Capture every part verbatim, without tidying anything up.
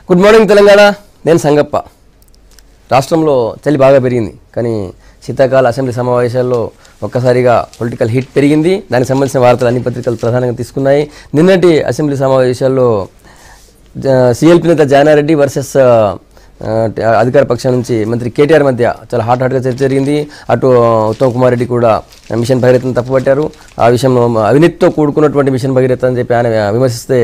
Good morning Telangana. నేను సంగప్ప. రాష్ట్రంలో చలి బాగా పెరిగింది, కానీ శీతాకాల అసెంబ్లీ సమావేశాల్లో ఒక్కసారిగా పొలిటికల్ హిట్ పెరిగింది. దానికి సంబంధించిన వార్తలు అన్ని పత్రికలు ప్రధానంగా తీసుకున్నాయి. నిన్నటి అసెంబ్లీ సమావేశాల్లో సిఎల్పి నేత జానారెడ్డి వర్సెస్ అధికార పక్షం నుంచి మంత్రి కేటీఆర్ మధ్య చాలా హాట్ హాట్గా చర్చ జరిగింది. అటు ఉత్తమ్ కుమార్ రెడ్డి కూడా మిషన్ భగీరథను తప్పుపట్టారు. ఆ విషయంలో అవినీతితో కూడుకున్నటువంటి మిషన్ భగీరథ అని చెప్పి ఆయన విమర్శిస్తే,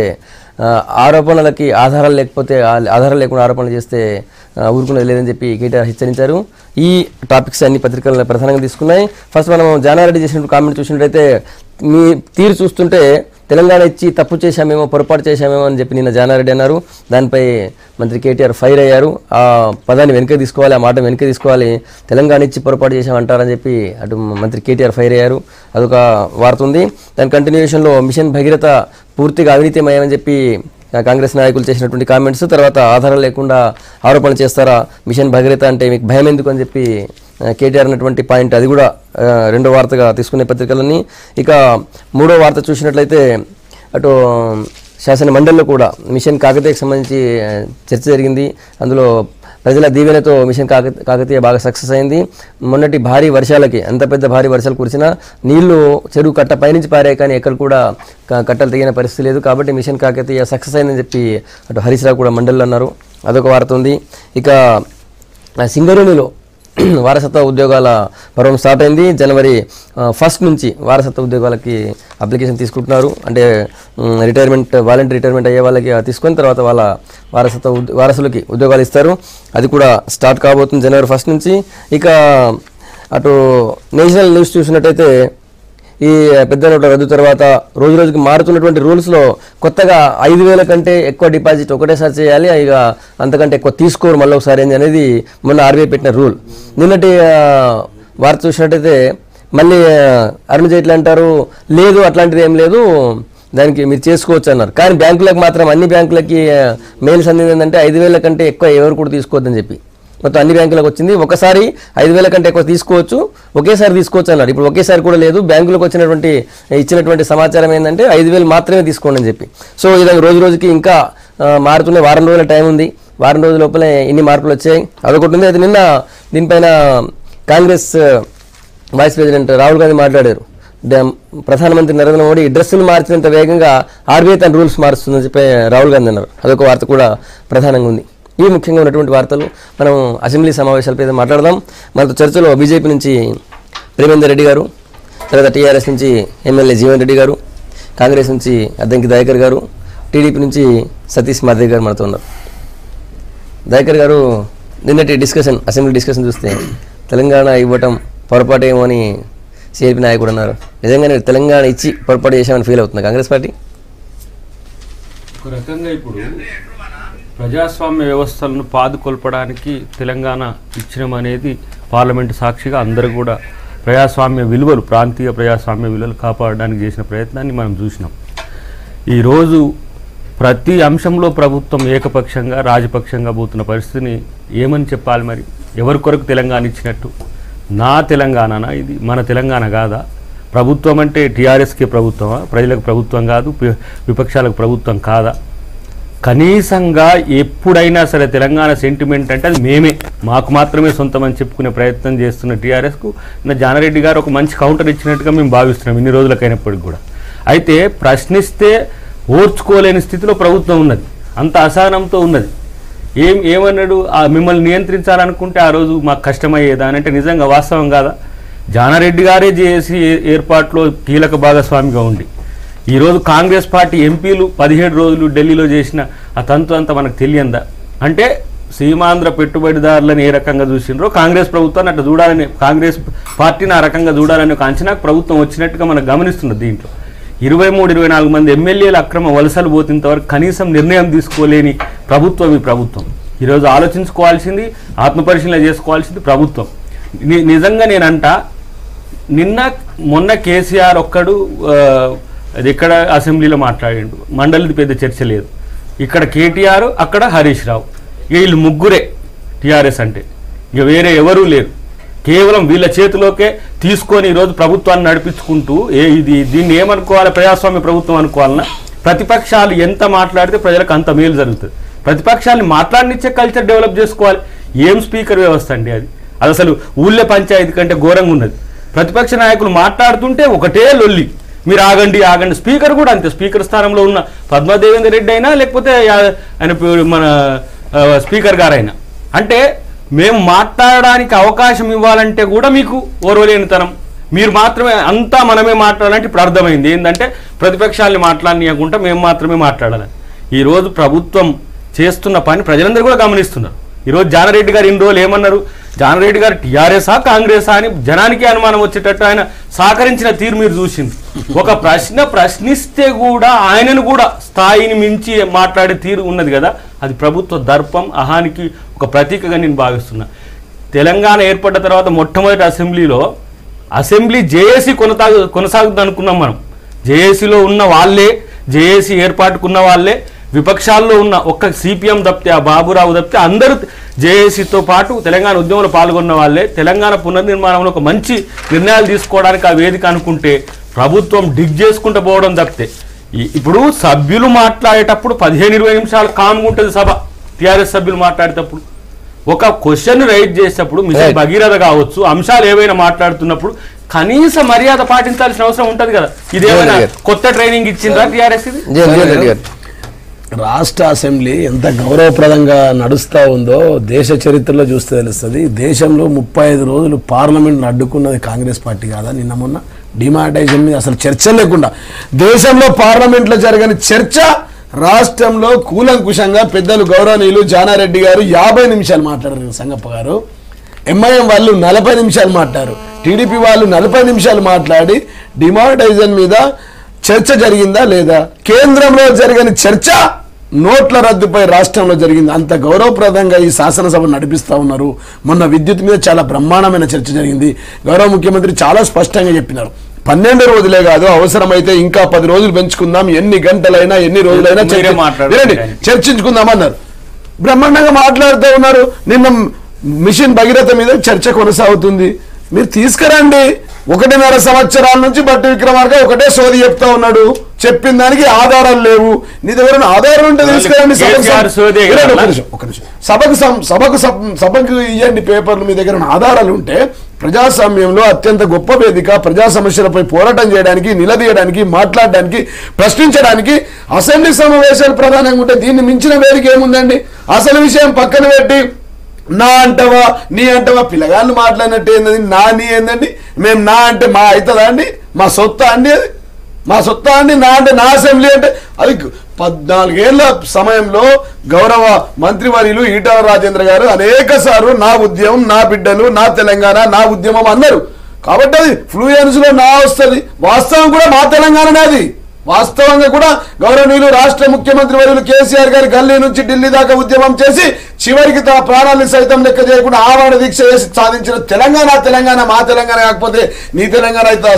ఆరోపణలకి ఆధారాలు లేకపోతే ఆధారాలు లేకుండా ఆరోపణలు చేస్తే ఊరుకునేది లేదని చెప్పి కేటీఆర్ హెచ్చరించారు. ఈ టాపిక్స్ అన్ని పత్రికలను ప్రధానంగా తీసుకున్నాయి. ఫస్ట్ మనం జానారెడ్డి చేసినట్టు కామెంట్ చూసినట్టయితే, మీ తీరు చూస్తుంటే తెలంగాణ ఇచ్చి తప్పు చేశామేమో, పొరపాటు చేశామేమో అని చెప్పి నిన్న జానారెడ్డి అన్నారు. దానిపై మంత్రి కేటీఆర్ ఫైర్ అయ్యారు. ఆ పదాన్ని వెనక్కి తీసుకోవాలి, ఆ మాట వెనక్కి తీసుకోవాలి, తెలంగాణ ఇచ్చి పొరపాటు చేశామంటారని చెప్పి అటు మంత్రి కేటీఆర్ ఫైర్ అయ్యారు. అదొక వార్త ఉంది. దాని కంటిన్యూషన్లో మిషన్ భగీరథ పూర్తిగా అవినీతిమయమని చెప్పి కాంగ్రెస్ నాయకులు చేసినటువంటి కామెంట్స్, తర్వాత ఆధారాలు లేకుండా ఆరోపణలు చేస్తారా, మిషన్ భగీరథ అంటే మీకు భయం ఎందుకు అని చెప్పి కేటీఆర్ అన్నటువంటి పాయింట్, అది కూడా రెండో వార్తగా తీసుకునే పత్రికలన్నీ. ఇక మూడో వార్త చూసినట్లయితే, అటు శాసన మండలిలో కూడా మిషన్ కాకతీయకు సంబంధించి చర్చ జరిగింది. అందులో ప్రజల దీవెనతో మిషన్ కాక కాకతీయ బాగా సక్సెస్ అయింది. మొన్నటి భారీ వర్షాలకి, అంత పెద్ద భారీ వర్షాలు కురిసినా నీళ్లు చెరువు కట్ట పైనుంచి పారాయి, కానీ ఎక్కడ కూడా కట్టలు తెగిన పరిస్థితి లేదు. కాబట్టి మిషన్ కాకతీయ సక్సెస్ అయిందని చెప్పి అటు హరీష్ రావు కూడా మండలిలో అన్నారు. అదొక వార్త ఉంది. ఇక సింగరేణిలో వారసత్వ ఉద్యోగాల పర్వం స్టార్ట్ అయింది. జనవరి ఫస్ట్ నుంచి వారసత్వ ఉద్యోగాలకి అప్లికేషన్ తీసుకుంటున్నారు. అంటే రిటైర్మెంట్, వాలంటీర్ రిటైర్మెంట్ అయ్యే వాళ్ళకి తీసుకొని తర్వాత వాళ్ళ వారసత్వ వారసులకి ఉద్యోగాలు ఇస్తారు. అది కూడా స్టార్ట్ కాబోతుంది జనవరి ఫస్ట్ నుంచి. ఇక అటు నేషనల్ న్యూస్ చూసినట్టయితే, ఈ పెద్ద నోట్ల రద్దు తర్వాత రోజు రోజుకి మారుతున్నటువంటి రూల్స్లో కొత్తగా ఐదు వేల కంటే ఎక్కువ డిపాజిట్ ఒకటేసారి చేయాలి, ఇక అంతకంటే ఎక్కువ తీసుకోరు మళ్ళీ ఒకసారి అనేది మొన్న ఆర్బీఐ పెట్టిన రూల్. నిన్నటి వార్త చూసినట్టయితే మళ్ళీ అరుణ్ జైట్లీ అంటారు, లేదు అట్లాంటిది ఏం లేదు, దానికి మీరు చేసుకోవచ్చు అన్నారు. కానీ బ్యాంకులకు మాత్రం, అన్ని బ్యాంకులకి మెయిల్స్ అందింది ఏంటంటే ఐదు వేల కంటే ఎక్కువ ఎవరు కూడా తీసుకోవద్దని చెప్పి మొత్తం అన్ని బ్యాంకులకు వచ్చింది. ఒకసారి ఐదు వేల కంటే ఎక్కువ తీసుకోవచ్చు, ఒకేసారి తీసుకోవచ్చు అన్నారు. ఇప్పుడు ఒకేసారి కూడా లేదు. బ్యాంకులకు వచ్చినటువంటి ఇచ్చినటువంటి సమాచారం ఏంటంటే ఐదు వేలు మాత్రమే తీసుకోండి అని చెప్పి. సో ఇలా రోజు రోజుకి ఇంకా మారుతున్న వారం రోజుల టైం ఉంది. వారం రోజుల లోపలే ఇన్ని మార్పులు వచ్చాయి. అదొకటి ఉంది. అది నిన్న దీనిపైన కాంగ్రెస్ వైస్ ప్రెసిడెంట్ రాహుల్ గాంధీ మాట్లాడారు. ప్రధానమంత్రి నరేంద్ర మోడీ డ్రెస్సులు మార్చినంత వేగంగా ఆర్బీఐ తన రూల్స్ మారుస్తుందని చెప్పి రాహుల్ గాంధీ అన్నారు. అదొక వార్త కూడా ప్రధానంగా ఉంది. ఇవి ముఖ్యంగా ఉన్నటువంటి వార్తలు. మనం అసెంబ్లీ సమావేశాలపై మాట్లాడదాం. మనతో చర్చలో బీజేపీ నుంచి ప్రేమేందర్ రెడ్డి గారు, తర్వాత టీఆర్ఎస్ నుంచి ఎమ్మెల్యే జీవన్ రెడ్డి గారు, కాంగ్రెస్ నుంచి అద్దంకి దయాకర్ గారు, టీడీపీ నుంచి సతీష్ మాధవ్ గారు మనతో ఉన్నారు. దయాకర్ గారు, నిన్నటి డిస్కషన్, అసెంబ్లీ డిస్కషన్ చూస్తే తెలంగాణ ఇవ్వటం పొరపాటు ఏమో అని సిఎల్పి నాయకుడు అన్నారు. నిజంగానే తెలంగాణ ఇచ్చి పొరపాటు చేసామని ఫీల్ అవుతుంది కాంగ్రెస్ పార్టీ? ఒక రకంగా ఇప్పుడు ప్రజాస్వామ్య వ్యవస్థలను పాదుకొల్పడానికి తెలంగాణ ఇచ్చినమనేది పార్లమెంటు సాక్షిగా అందరూ కూడా ప్రజాస్వామ్య విలువలు, ప్రాంతీయ ప్రజాస్వామ్య విలువలు కాపాడడానికి చేసిన ప్రయత్నాన్ని మనం చూసినాం. ఈరోజు ప్రతి అంశంలో ప్రభుత్వం ఏకపక్షంగా, రాజపక్షంగా పోతున్న పరిస్థితిని ఏమని చెప్పాలి? మరి ఎవరి కొరకు తెలంగాణ ఇచ్చినట్టు? నా తెలంగాణనా ఇది? మన తెలంగాణ కాదా? ప్రభుత్వం అంటే టీఆర్ఎస్కే ప్రభుత్వమా? ప్రజలకు ప్రభుత్వం కాదు, విపక్షాలకు ప్రభుత్వం కాదా? కనీసంగా ఎప్పుడైనా సరే తెలంగాణ సెంటిమెంట్ అంటే అది మేమే, మాకు మాత్రమే సొంతం అని చెప్పుకునే ప్రయత్నం చేస్తున్న టీఆర్ఎస్కు నిన్న జానారెడ్డి గారు ఒక మంచి కౌంటర్ ఇచ్చినట్టుగా మేము భావిస్తున్నాం ఇన్ని రోజులకైనప్పటికి కూడా. అయితే ప్రశ్నిస్తే ఓర్చుకోలేని స్థితిలో ప్రభుత్వం ఉన్నది, అంత అసహనంతో ఉన్నది. ఏం ఏమన్నాడు, మిమ్మల్ని నియంత్రించాలనుకుంటే ఆ రోజు మాకు కష్టమయ్యేదా అని అంటే నిజంగా వాస్తవం కాదా? జానారెడ్డి గారే చేసి ఏర్పాట్లో కీలక భాగస్వామిగా ఉండి ఈరోజు కాంగ్రెస్ పార్టీ ఎంపీలు పదిహేడు రోజులు ఢిల్లీలో చేసిన ఆ తంతు అంతా మనకు తెలియందా? అంటే సీమాంధ్ర పెట్టుబడిదారులను ఏ రకంగా చూసినారో కాంగ్రెస్ ప్రభుత్వాన్ని అట్లా చూడాలని, కాంగ్రెస్ పార్టీని ఆ రకంగా చూడాలని ఒక అంచనాకు ప్రభుత్వం వచ్చినట్టుగా మనం గమనిస్తున్నది. దీంట్లో ఇరవై మూడు ఇరవై నాలుగు మంది ఎమ్మెల్యేల అక్రమ వలసలు పోతినంతవరకు కనీసం నిర్ణయం తీసుకోలేని ప్రభుత్వం ఈ ప్రభుత్వం. ఈరోజు ఆలోచించుకోవాల్సింది, ఆత్మపరిశీలన చేసుకోవాల్సింది ప్రభుత్వం. నిజంగా నేనంట, నిన్న మొన్న కేసీఆర్ ఒక్కడు అది ఇక్కడ అసెంబ్లీలో మాట్లాడిండు, మండలిది పెద్ద చర్చ లేదు. ఇక్కడ కేటీఆర్, అక్కడ హరీష్ రావు, వీళ్ళు ముగ్గురే టీఆర్ఎస్ అంటే, ఇక వేరే ఎవరూ లేరు. కేవలం వీళ్ళ చేతిలోకే తీసుకొని ఈరోజు ప్రభుత్వాన్ని నడిపించుకుంటూ ఏ ఇది దీన్ని ఏమనుకోవాలి, ప్రజాస్వామ్య ప్రభుత్వం అనుకోవాలన్నా ప్రతిపక్షాలు ఎంత మాట్లాడితే ప్రజలకు అంత మేలు జరుగుతుంది. ప్రతిపక్షాన్ని మాట్లాడనిచ్చే కల్చర్ డెవలప్ చేసుకోవాలి. ఏం స్పీకర్ వ్యవస్థ అండి అది? అది అసలు ఊళ్ళో పంచాయతీ కంటే ఘోరంగా ఉన్నది. ప్రతిపక్ష నాయకులు మాట్లాడుతుంటే ఒకటే లొల్లి, మీరు ఆగండి ఆగండి. స్పీకర్ కూడా అంతే, స్పీకర్ స్థానంలో ఉన్న పద్మదేవేందర్ రెడ్డి అయినా లేకపోతే ఆయన మన స్పీకర్ గారైనా, అంటే మేము మాట్లాడడానికి అవకాశం ఇవ్వాలంటే కూడా మీకు ఓర్వలేనితనం. మీరు మాత్రమే అంతా మనమే మాట్లాడాలంటే ఇప్పుడు అర్థమైంది ఏంటంటే ప్రతిపక్షాలని మాట్లాడనీయకుండా మేము మాత్రమే మాట్లాడాలని. ఈరోజు ప్రభుత్వం చేస్తున్న పని ప్రజలందరూ కూడా గమనిస్తున్నారు. ఈరోజు జానారెడ్డి గారు ఇన్ని రోజులు ఏమన్నారు, జానారెడ్డి గారు టీఆర్ఎసా కాంగ్రెసా అని జనానికి అనుమానం వచ్చేటట్టు ఆయన సహకరించిన తీరు మీరు చూసింది. ఒక ప్రశ్న ప్రశ్నిస్తే కూడా ఆయనను కూడా స్థాయిని మించి మాట్లాడే తీరు ఉన్నది కదా, అది ప్రభుత్వ దర్పం అహానికి ఒక ప్రతీకగా నేను భావిస్తున్నా. తెలంగాణ ఏర్పడ్డ తర్వాత మొట్టమొదటి అసెంబ్లీలో అసెంబ్లీ జేఏసీ కొనసాగు కొనసాగుతుంది అనుకున్నాం మనం. జేఏసీలో ఉన్న వాళ్ళే, జేఏసీ ఏర్పాటుకున్న వాళ్ళే, విపక్షాల్లో ఉన్న ఒక్క సిపిఎం తప్పితే ఆ బాబురావు తప్పితే అందరూ జేఏసీతో పాటు తెలంగాణ ఉద్యమంలో పాల్గొన్న వాళ్ళే. తెలంగాణ పునర్నిర్మాణంలో ఒక మంచి నిర్ణయాలు తీసుకోవడానికి ఆ వేదిక అనుకుంటే ప్రభుత్వం డిగ్ చేసుకుంటూ పోవడం తప్పితే. ఇప్పుడు సభ్యులు మాట్లాడేటప్పుడు పదిహేను ఇరవై నిమిషాలు కామ్గా ఉంటుంది సభ. టీఆర్ఎస్ సభ్యులు మాట్లాడేటప్పుడు ఒక క్వశ్చన్ రైజ్ చేసేటప్పుడు మిషన్ భగీరథ కావచ్చు, అంశాలు ఏవైనా మాట్లాడుతున్నప్పుడు కనీస మర్యాద పాటించాల్సిన అవసరం ఉంటుంది కదా. ఇదేమైనా కొత్త ట్రైనింగ్ ఇచ్చిందా టీఆర్ఎస్? ఇది రాష్ట్ర అసెంబ్లీ ఎంత గౌరవప్రదంగా నడుస్తూ ఉందో దేశ చరిత్రలో చూస్తే తెలుస్తుంది. దేశంలో ముప్పై ఐదు రోజులు పార్లమెంట్ను అడ్డుకున్నది కాంగ్రెస్ పార్టీ కాదా? నిన్న మొన్న డిమానిటైజేషన్ మీద అసలు చర్చ లేకుండా దేశంలో పార్లమెంట్లో జరగని చర్చ రాష్ట్రంలో కూలంకుషంగా పెద్దలు గౌరవనీయులు జానారెడ్డి గారు యాభై నిమిషాలు మాట్లాడారు. సంగప్ప గారు ఎంఐఎం వాళ్ళు నలభై నిమిషాలు మాట్లాడారు. టీడీపీ వాళ్ళు నలభై నిమిషాలు మాట్లాడి డిమానిటైజేషన్ మీద చర్చ జరిగిందా లేదా? కేంద్రంలో జరిగిన చర్చ నోట్ల రద్దుపై రాష్ట్రంలో జరిగింది. అంత గౌరవప్రదంగా ఈ శాసనసభ నడిపిస్తూ ఉన్నారు. మొన్న విద్యుత్ మీద చాలా బ్రహ్మాండమైన చర్చ జరిగింది. గౌరవ ముఖ్యమంత్రి చాలా స్పష్టంగా చెప్పినారు, పన్నెండు రోజులే కాదు, అవసరమైతే ఇంకా పది రోజులు పెంచుకుందాం, ఎన్ని గంటలైనా ఎన్ని రోజులైనా చర్చించుకుందాం అన్నారు. బ్రహ్మాండంగా మాట్లాడుతూ ఉన్నారు. నిన్న మిషన్ భగీరథ మీద చర్చ కొనసాగుతుంది. మీరు తీసుకురండి. ఒకటిన్నర సంవత్సరాల నుంచి బట్టి విక్రమార్క ఒకటే సోది చెప్తా ఉన్నాడు, చెప్పిన దానికి ఆధారాలు లేవు. నీ దగ్గర ఆధారం ఉంటే తీసుకురండి, సభకు సభకు సభకు ఇవ్వండి పేపర్లు. మీ దగ్గర ఆధారాలు ఉంటే ప్రజాస్వామ్యంలో అత్యంత గొప్ప వేదిక, ప్రజా సమస్యలపై పోరాటం చేయడానికి, నిలదీయడానికి, మాట్లాడడానికి, ప్రశ్నించడానికి అసెంబ్లీ సమావేశాలు ప్రధానంగా ఉంటే దీన్ని మించిన వేదిక ఏముందండి? అసలు విషయం పక్కన పెట్టి నా అంటవా నీ అంటవా పిల్లగాళ్ళు మాట్లాడినట్టు ఏంటది? నా నీ ఏందండి? మేము నా అంటే మా అవుతుందా అండి? మా సొత్త అండి? అది మా సొత్త అండి? నా అంటే నా అసెంబ్లీ అంటే అది పద్నాలుగేళ్ల సమయంలో గౌరవ మంత్రివర్యులు ఈటల రాజేంద్ర గారు అనేక సార్లు నా ఉద్యమం, నా బిడ్డలు, నా తెలంగాణ, నా ఉద్యమం అన్నారు. కాబట్టి అది ఫ్లూయెన్స్ లో నా వస్తుంది. వాస్తవం కూడా మా తెలంగాణనే. అది వాస్తవంగా కూడా గౌరవనీయులు రాష్ట్ర ముఖ్యమంత్రి వర్యులు కేసీఆర్ గారి గల్లీ నుంచి ఢిల్లీ దాకా ఉద్యమం చేసి చివరికి తన ప్రాణాలను సైతం లెక్క చేయకుండా ఆవరణ దీక్ష చేసి సాధించిన తెలంగాణ తెలంగాణ మా తెలంగాణ కాకపోతే నీ తెలంగాణ అయితే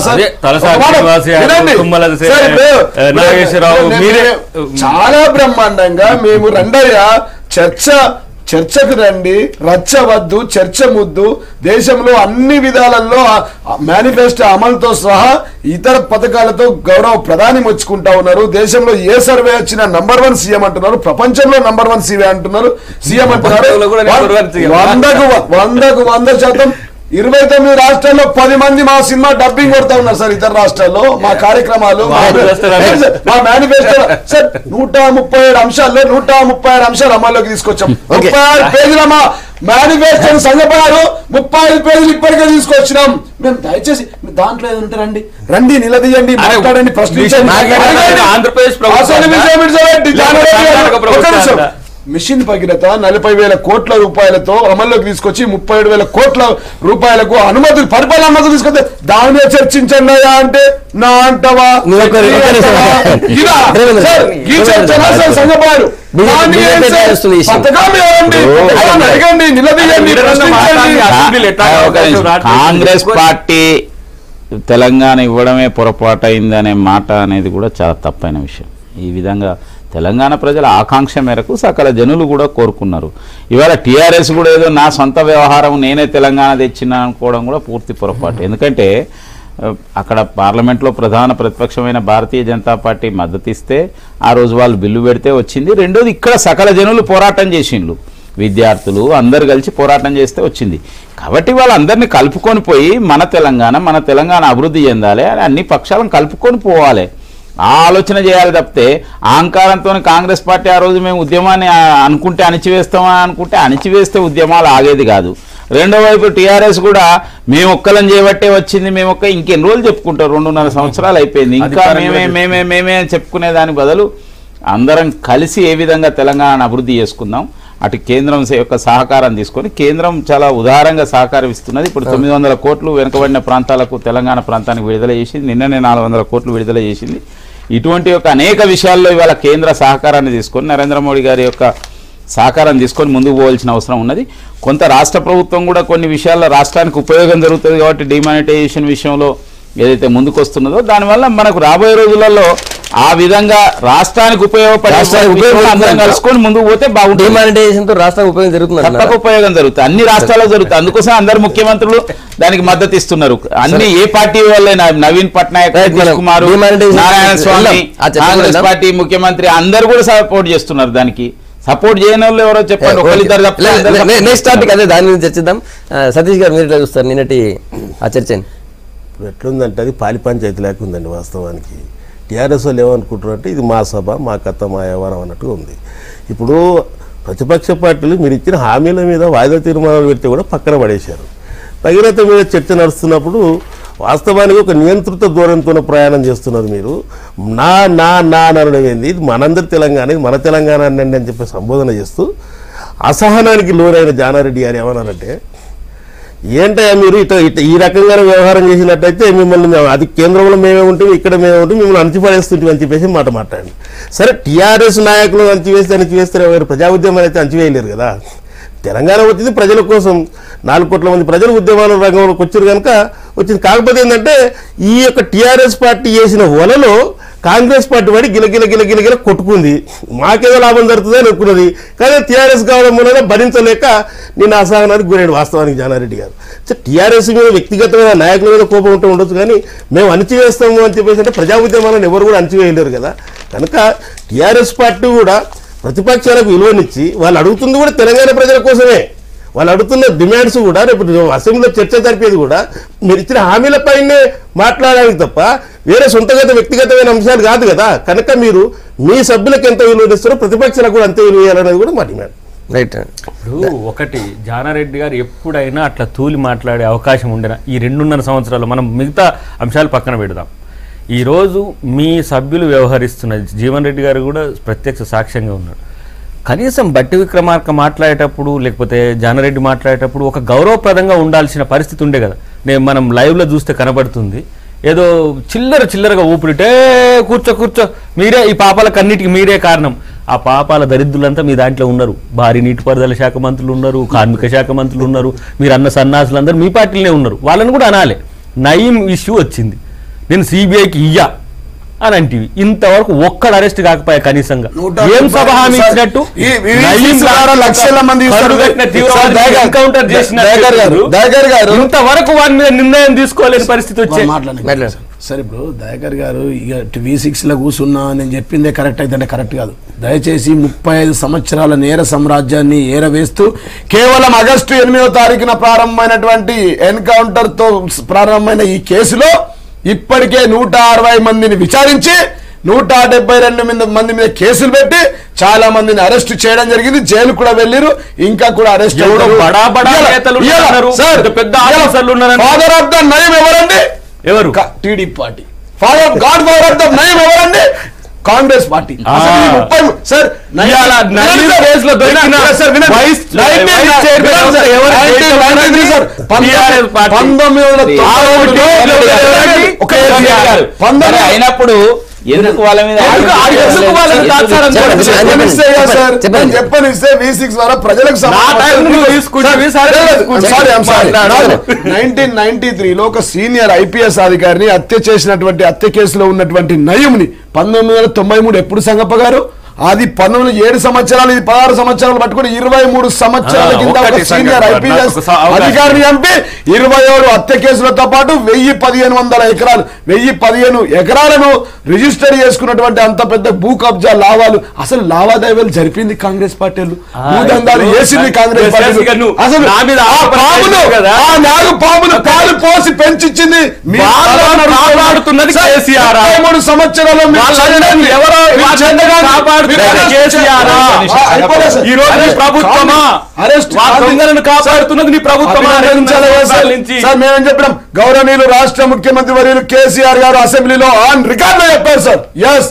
చాలా బ్రహ్మాండంగా మేము రెండయ్యా చర్చ చర్చకు రండి, రచ్చవద్దు, చర్చ ముద్దు. దేశంలో అన్ని విధాలలో మేనిఫెస్టో అమలుతో సహా ఇతర పథకాలతో గౌరవ ప్రధాని మెచ్చుకుంటా ఉన్నారు. దేశంలో ఏ సర్వే వచ్చినా నంబర్ వన్ సీఎం అంటున్నారు, ప్రపంచంలో నంబర్ వన్ సీఎం అంటున్నారు సీఎం అంటున్నారు. వందకు వందకు వంద శాతం ఇరవై తొమ్మిది రాష్ట్రాల్లో పది మంది మా సినిమా డబ్బింగ్ కొడతా ఉన్నారు సార్. ఇతర రాష్ట్రాల్లో మా కార్యక్రమాలు, మా మేనిఫెస్టో సార్ నూట ముప్పై ఏడు అంశాల్లో నూట ముప్పై ఆరు అంశాలు అమల్లోకి తీసుకొచ్చాం. ముప్పై ఆరు పేజీల మా మేనిఫెస్టో సంఘపడారు, ముప్పై ఐదు పేజీలు ఇప్పటికే తీసుకొచ్చినాం. మేము దయచేసి దాంట్లో ఏది ఉంటారండి, రండి, నిలదీయండి, మాట్లాడండి, ప్రశ్నించండి. మిషన్ భగీరథ నలభై వేల కోట్ల రూపాయలతో అమల్లోకి తీసుకొచ్చి ముప్పై ఏడు వేల కోట్ల రూపాయలకు అనుమతులు, పరిపాలన అనుమతులు తీసుకొస్తే దాని మీద చర్చించండి అంటే నా అంటవా సంఘపాడు కాంగ్రెస్ పార్టీ తెలంగాణ ఇవ్వడమే పొరపాటు అయిందనే మాట అనేది కూడా చాలా తప్పైన విషయం. ఈ విధంగా తెలంగాణ ప్రజల ఆకాంక్ష మేరకు సకల జనులు కూడా కోరుకున్నారు. ఇవాళ టీఆర్ఎస్ కూడా ఏదో నా సొంత వ్యవహారం నేనే తెలంగాణ తెచ్చినా అనుకోవడం కూడా పూర్తి పొరపాటు. ఎందుకంటే అక్కడ పార్లమెంట్లో ప్రధాన ప్రతిపక్షమైన భారతీయ జనతా పార్టీ మద్దతు ఇస్తే ఆ రోజు వాళ్ళు బిల్లు పెడితే వచ్చింది. రెండోది ఇక్కడ సకల జనులు పోరాటం చేసిండ్రు, విద్యార్థులు అందరు కలిసి పోరాటం చేస్తే వచ్చింది. కాబట్టి వాళ్ళందరినీ కలుపుకొని పోయి మన తెలంగాణ మన తెలంగాణ అభివృద్ధి చెందాలి అని అన్ని పక్షాలను కలుపుకొని పోవాలి, ఆ ఆలోచన చేయాలి తప్పితే అహంకారంతో కాంగ్రెస్ పార్టీ ఆ రోజు మేము ఉద్యమాన్ని అనుకుంటే అణిచివేస్తామని అనుకుంటే అణిచివేస్తే ఉద్యమాలు ఆగేది కాదు. రెండో వైపు టీఆర్ఎస్ కూడా మేము ఒక్కలని చేయబట్టే వచ్చింది, మేము ఒక్క ఇంకెన్ని రోజులు చెప్పుకుంటారు, రెండున్నర సంవత్సరాలు అయిపోయింది, ఇంకా మేమే మేమే మేమే చెప్పుకునే దాని బదులు అందరం కలిసి ఏ విధంగా తెలంగాణ అభివృద్ధి చేసుకుందాం, అటు కేంద్రం యొక్క సహకారం తీసుకొని కేంద్రం చాలా ఉదారంగా సహకారం ఇస్తున్నది. ఇప్పుడు తొమ్మిది వందల కోట్లు వెనుకబడిన ప్రాంతాలకు తెలంగాణ ప్రాంతానికి విడుదల చేసింది, నిన్ననే నాలుగు వందల కోట్లు విడుదల చేసింది. ఇటువంటి యొక్క అనేక విషయాల్లో ఇవాళ కేంద్ర సహకారాన్ని తీసుకొని నరేంద్ర మోడీ గారి యొక్క సహకారం తీసుకొని ముందుకు పోవాల్సిన అవసరం ఉన్నది. కొంత రాష్ట్ర ప్రభుత్వం కూడా కొన్ని విషయాల్లో రాష్ట్రానికి ఉపయోగం జరుగుతుంది కాబట్టి డిమానిటైజేషన్ విషయంలో ఏదైతే ముందుకు వస్తున్నదో దానివల్ల మనకు రాబోయే రోజులలో ఆ విధంగా రాష్ట్రానికి ఉపయోగపడే అందరం కలుసుకొని ముందుకు పోతే బాగుంటుంది. డిమానిటైజేషన్ తో రాష్ట్రానికి ఉపయోగం జరుగుతుంది, తప్పక ఉపయోగం జరుగుతుంది, అన్ని రాష్ట్రాల్లో జరుగుతుంది. అందుకోసం అందరు ముఖ్యమంత్రులు దానికి మద్దతు ఇస్తున్నారు. అన్ని ఏ పార్టీ వల్ల నవీన్ పట్నాయక్, నితీష్ కుమార్, నారాయణ స్వామి, కాంగ్రెస్ పార్టీ ముఖ్యమంత్రి అందరు కూడా సపోర్ట్ చేస్తున్నారు. దానికి సపోర్ట్ చేయని వాళ్ళు ఎవరో చెప్పండి, ఒకరిద్దరు తప్ప. నెక్స్ట్ టాపిక్ అదే, దాని గురించి చర్చిద్దాం. సతీష్ గారు మీరు ఎట్లా చూస్తారు నిన్నటి ఆ చర్చని? ఇప్పుడు ఎట్లుందంటే అది పాలి పంచాయతీ లేక ఉందండి వాస్తవానికి. టీఆర్ఎస్ వాళ్ళు ఏమనుకుంటారు అంటే ఇది మా సభ మా కథ మా వ్యవహారం అన్నట్టుగా ఉంది. ఇప్పుడు ప్రతిపక్ష పార్టీలు మీరు ఇచ్చిన హామీల మీద వాయిదా తీర్మానాలు పెడితే కూడా పక్కన పడేశారు. భగీరథ మీద చర్చ నడుస్తున్నప్పుడు వాస్తవానికి ఒక నియంత్రిత ధోరణితో ప్రయాణం చేస్తున్నారు మీరు. నా నా నా అనడం ఏంది, ఇది మనందరి తెలంగాణ, ఇది మన తెలంగాణ అనండి అని చెప్పి సంబోధన చేస్తూ అసహనానికి లోనైన జానారెడ్డి గారు ఏమన్నారంటే, ఏంటయ్యా మీరు ఇట ఇట ఈ రకంగా వ్యవహారం చేసినట్టయితే మిమ్మల్ని మేము అది కేంద్రంలో మేమే ఉంటే ఇక్కడ మేమే ఉంటే మిమ్మల్ని అణచిపడేస్తుంటాం అని చెప్పేసి మాట మాట్లాడండి. సరే టీఆర్ఎస్ నాయకులు అణచివేస్తే అణచివేస్తారు, ఎవరు ప్రజా ఉద్యమాలు అయితే అణచివేయలేరు కదా. తెలంగాణ వచ్చింది ప్రజల కోసం, నాలుగు కోట్ల మంది ప్రజలు ఉద్యమాల రంగంలోకి వచ్చారు కనుక వచ్చింది. కాకపోతే ఏంటంటే ఈ యొక్క టీఆర్ఎస్ పార్టీ చేసిన వలలో కాంగ్రెస్ పార్టీ వాడి గిలగిల గిలగిల గిల కొట్టుకుంది, మాకేదో లాభం జరుగుతుంది అని అనుకున్నది. కానీ టీఆర్ఎస్ కావడం వల్ల భరించలేక నేను అసహనానికి గురైన వాస్తవానికి జానారెడ్డి గారు. టీఆర్ఎస్ మీద వ్యక్తిగతమైన నాయకుల మీద కోపం ఉంటూ ఉండొచ్చు, కానీ మేము అణచివేస్తాము అని చెప్పేసి అంటే ప్రజా ఉద్యమాలను ఎవరు కూడా అణచివేయలేరు కదా. కనుక టీఆర్ఎస్ పార్టీ కూడా ప్రతిపక్షాలకు విలువనిచ్చి వాళ్ళు అడుగుతుంది కూడా తెలంగాణ ప్రజల కోసమే, వాళ్ళు అడుగుతున్న డిమాండ్స్ కూడా రేపు అసెంబ్లీలో చర్చ జరిపేది కూడా మీరు ఇచ్చిన హామీలపైనే మాట్లాడడానికి తప్ప వేరే సొంతగత వ్యక్తిగతమైన అంశాలు కాదు కదా. కనుక మీరు మీ సభ్యులకు ఎంత విలువనిస్తారో ప్రతిపక్షాలకు కూడా అంతే విలువ ఇవ్వాలనేది కూడా మా డిమాండ్. రైట్. ఇప్పుడు ఒకటి జానారెడ్డి గారు ఎప్పుడైనా అట్లా తూలి మాట్లాడే అవకాశం ఉండేనా ఈ రెండున్నర సంవత్సరాలు? మనం మిగతా అంశాలు పక్కన పెడదాం. ఈరోజు మీ సభ్యులు వ్యవహరిస్తున్న జీవన్ రెడ్డి గారు కూడా ప్రత్యక్ష సాక్ష్యంగా ఉన్నారు. కనీసం బట్టి విక్రమార్క మాట్లాడేటప్పుడు లేకపోతే జానారెడ్డి మాట్లాడేటప్పుడు ఒక గౌరవప్రదంగా ఉండాల్సిన పరిస్థితి ఉండే కదా. నేను మనం లైవ్లో చూస్తే కనబడుతుంది, ఏదో చిల్లర చిల్లరగా ఊపిరిటే కూర్చో కూర్చో మీరే ఈ పాపాలకు అన్నిటికీ మీరే కారణం. ఆ పాపాల దరిద్రులంతా మీ దాంట్లో ఉన్నారు. భారీ నీటిపారుదల శాఖ మంత్రులు ఉన్నారు, కార్మిక శాఖ మంత్రులు ఉన్నారు, మీరు అన్న సన్నాసులందరూ మీ పార్టీలోనే ఉన్నారు. వాళ్ళని కూడా అనాలి. నయీం ఇష్యూ వచ్చింది, నేను సిబిఐకి ఇయ్యా అని అంటివి, ఇంతవరకు ఒక్కడు అరెస్ట్ కాకపోయా కనీసంగా. ఏం సభ హామీ ఇచ్చినట్టు లక్షల మంది ఎన్కౌంటర్ చేసిన ఇంతవరకు వారి మీద నిర్ణయం తీసుకోలేని పరిస్థితి వచ్చే. సరే ఇప్పుడు దయాకర్ గారు ఇక వి సిక్స్ లో కూర్చున్నా నేను చెప్పిందే కరెక్ట్ అయితే కరెక్ట్ కాదు. దయచేసి ముప్పై ఐదు సంవత్సరాల నేర సామ్రాజ్యాన్ని ఏరవేస్తూ కేవలం ఆగస్టు ఎనిమిదో తారీఖున ప్రారంభమైనటువంటి ఎన్కౌంటర్ తో ప్రారంభమైన ఈ కేసులో ఇప్పటికే నూట అరవై మందిని విచారించి నూట డెబ్బై రెండు మంది మీద కేసులు పెట్టి చాలా మందిని అరెస్ట్ చేయడం జరిగింది. జైలు కూడా వెళ్ళారు, ఇంకా కూడా అరెస్ట్. ఫాదర్ ఆఫ్ ద నయం ఎవరండి? ఎవరు? TDP party. Father godfather of the నయం ఎవరండి? కాంగ్రెస్ పార్టీ. అయినప్పుడు ఎందుకు వాళ్ళ మీద చెప్పనిస్తే వి సిక్స్ ద్వారా ప్రజలకు నైన్టీన్ నైన్టీ త్రీలో ఒక సీనియర్ ఐపీఎస్ అధికారిని హత్య చేసినటువంటి హత్య కేసులో ఉన్నటువంటి నయీంని పంతొమ్మిది వందల తొంభై మూడు ఎప్పుడు సంగప్ప గారు అది పంతొమ్మిది ఏడు సంవత్సరాలు ఇది పదహారు సంవత్సరాలు పట్టుకుని ఇరవై మూడు సంవత్సరాల కింద ఒక సీనియర్ ఐపీఎస్ అధికారిని చంపి ఇరవై ఏడు హత్య కేసులతో పాటు వెయ్యి పదిహేను వందల ఎకరాలు వెయ్యి పదిహేను ఎకరాలను రిజిస్టర్ చేసుకున్నటువంటి అంత పెద్ద భూ కబ్జా లావాలు అసలు లావాదేవీలు జరిపింది కాంగ్రెస్ పార్టీలు భూదందాలు వేసింది కాంగ్రెస్ పార్టీలు అసలు నాగు పామును పాలు పోసి పెంచిచ్చింది మూడు సంవత్సరాలు కాపాడుతున్నది నీ ప్రభుత్వమా? మేమేం చెప్పినాం గౌరవనీయులు రాష్ట్ర ముఖ్యమంత్రి వర్యులు కేసీఆర్ గారు అసెంబ్లీలో ఆన్ రికార్డ్ లో చెప్పారు సార్. ఎస్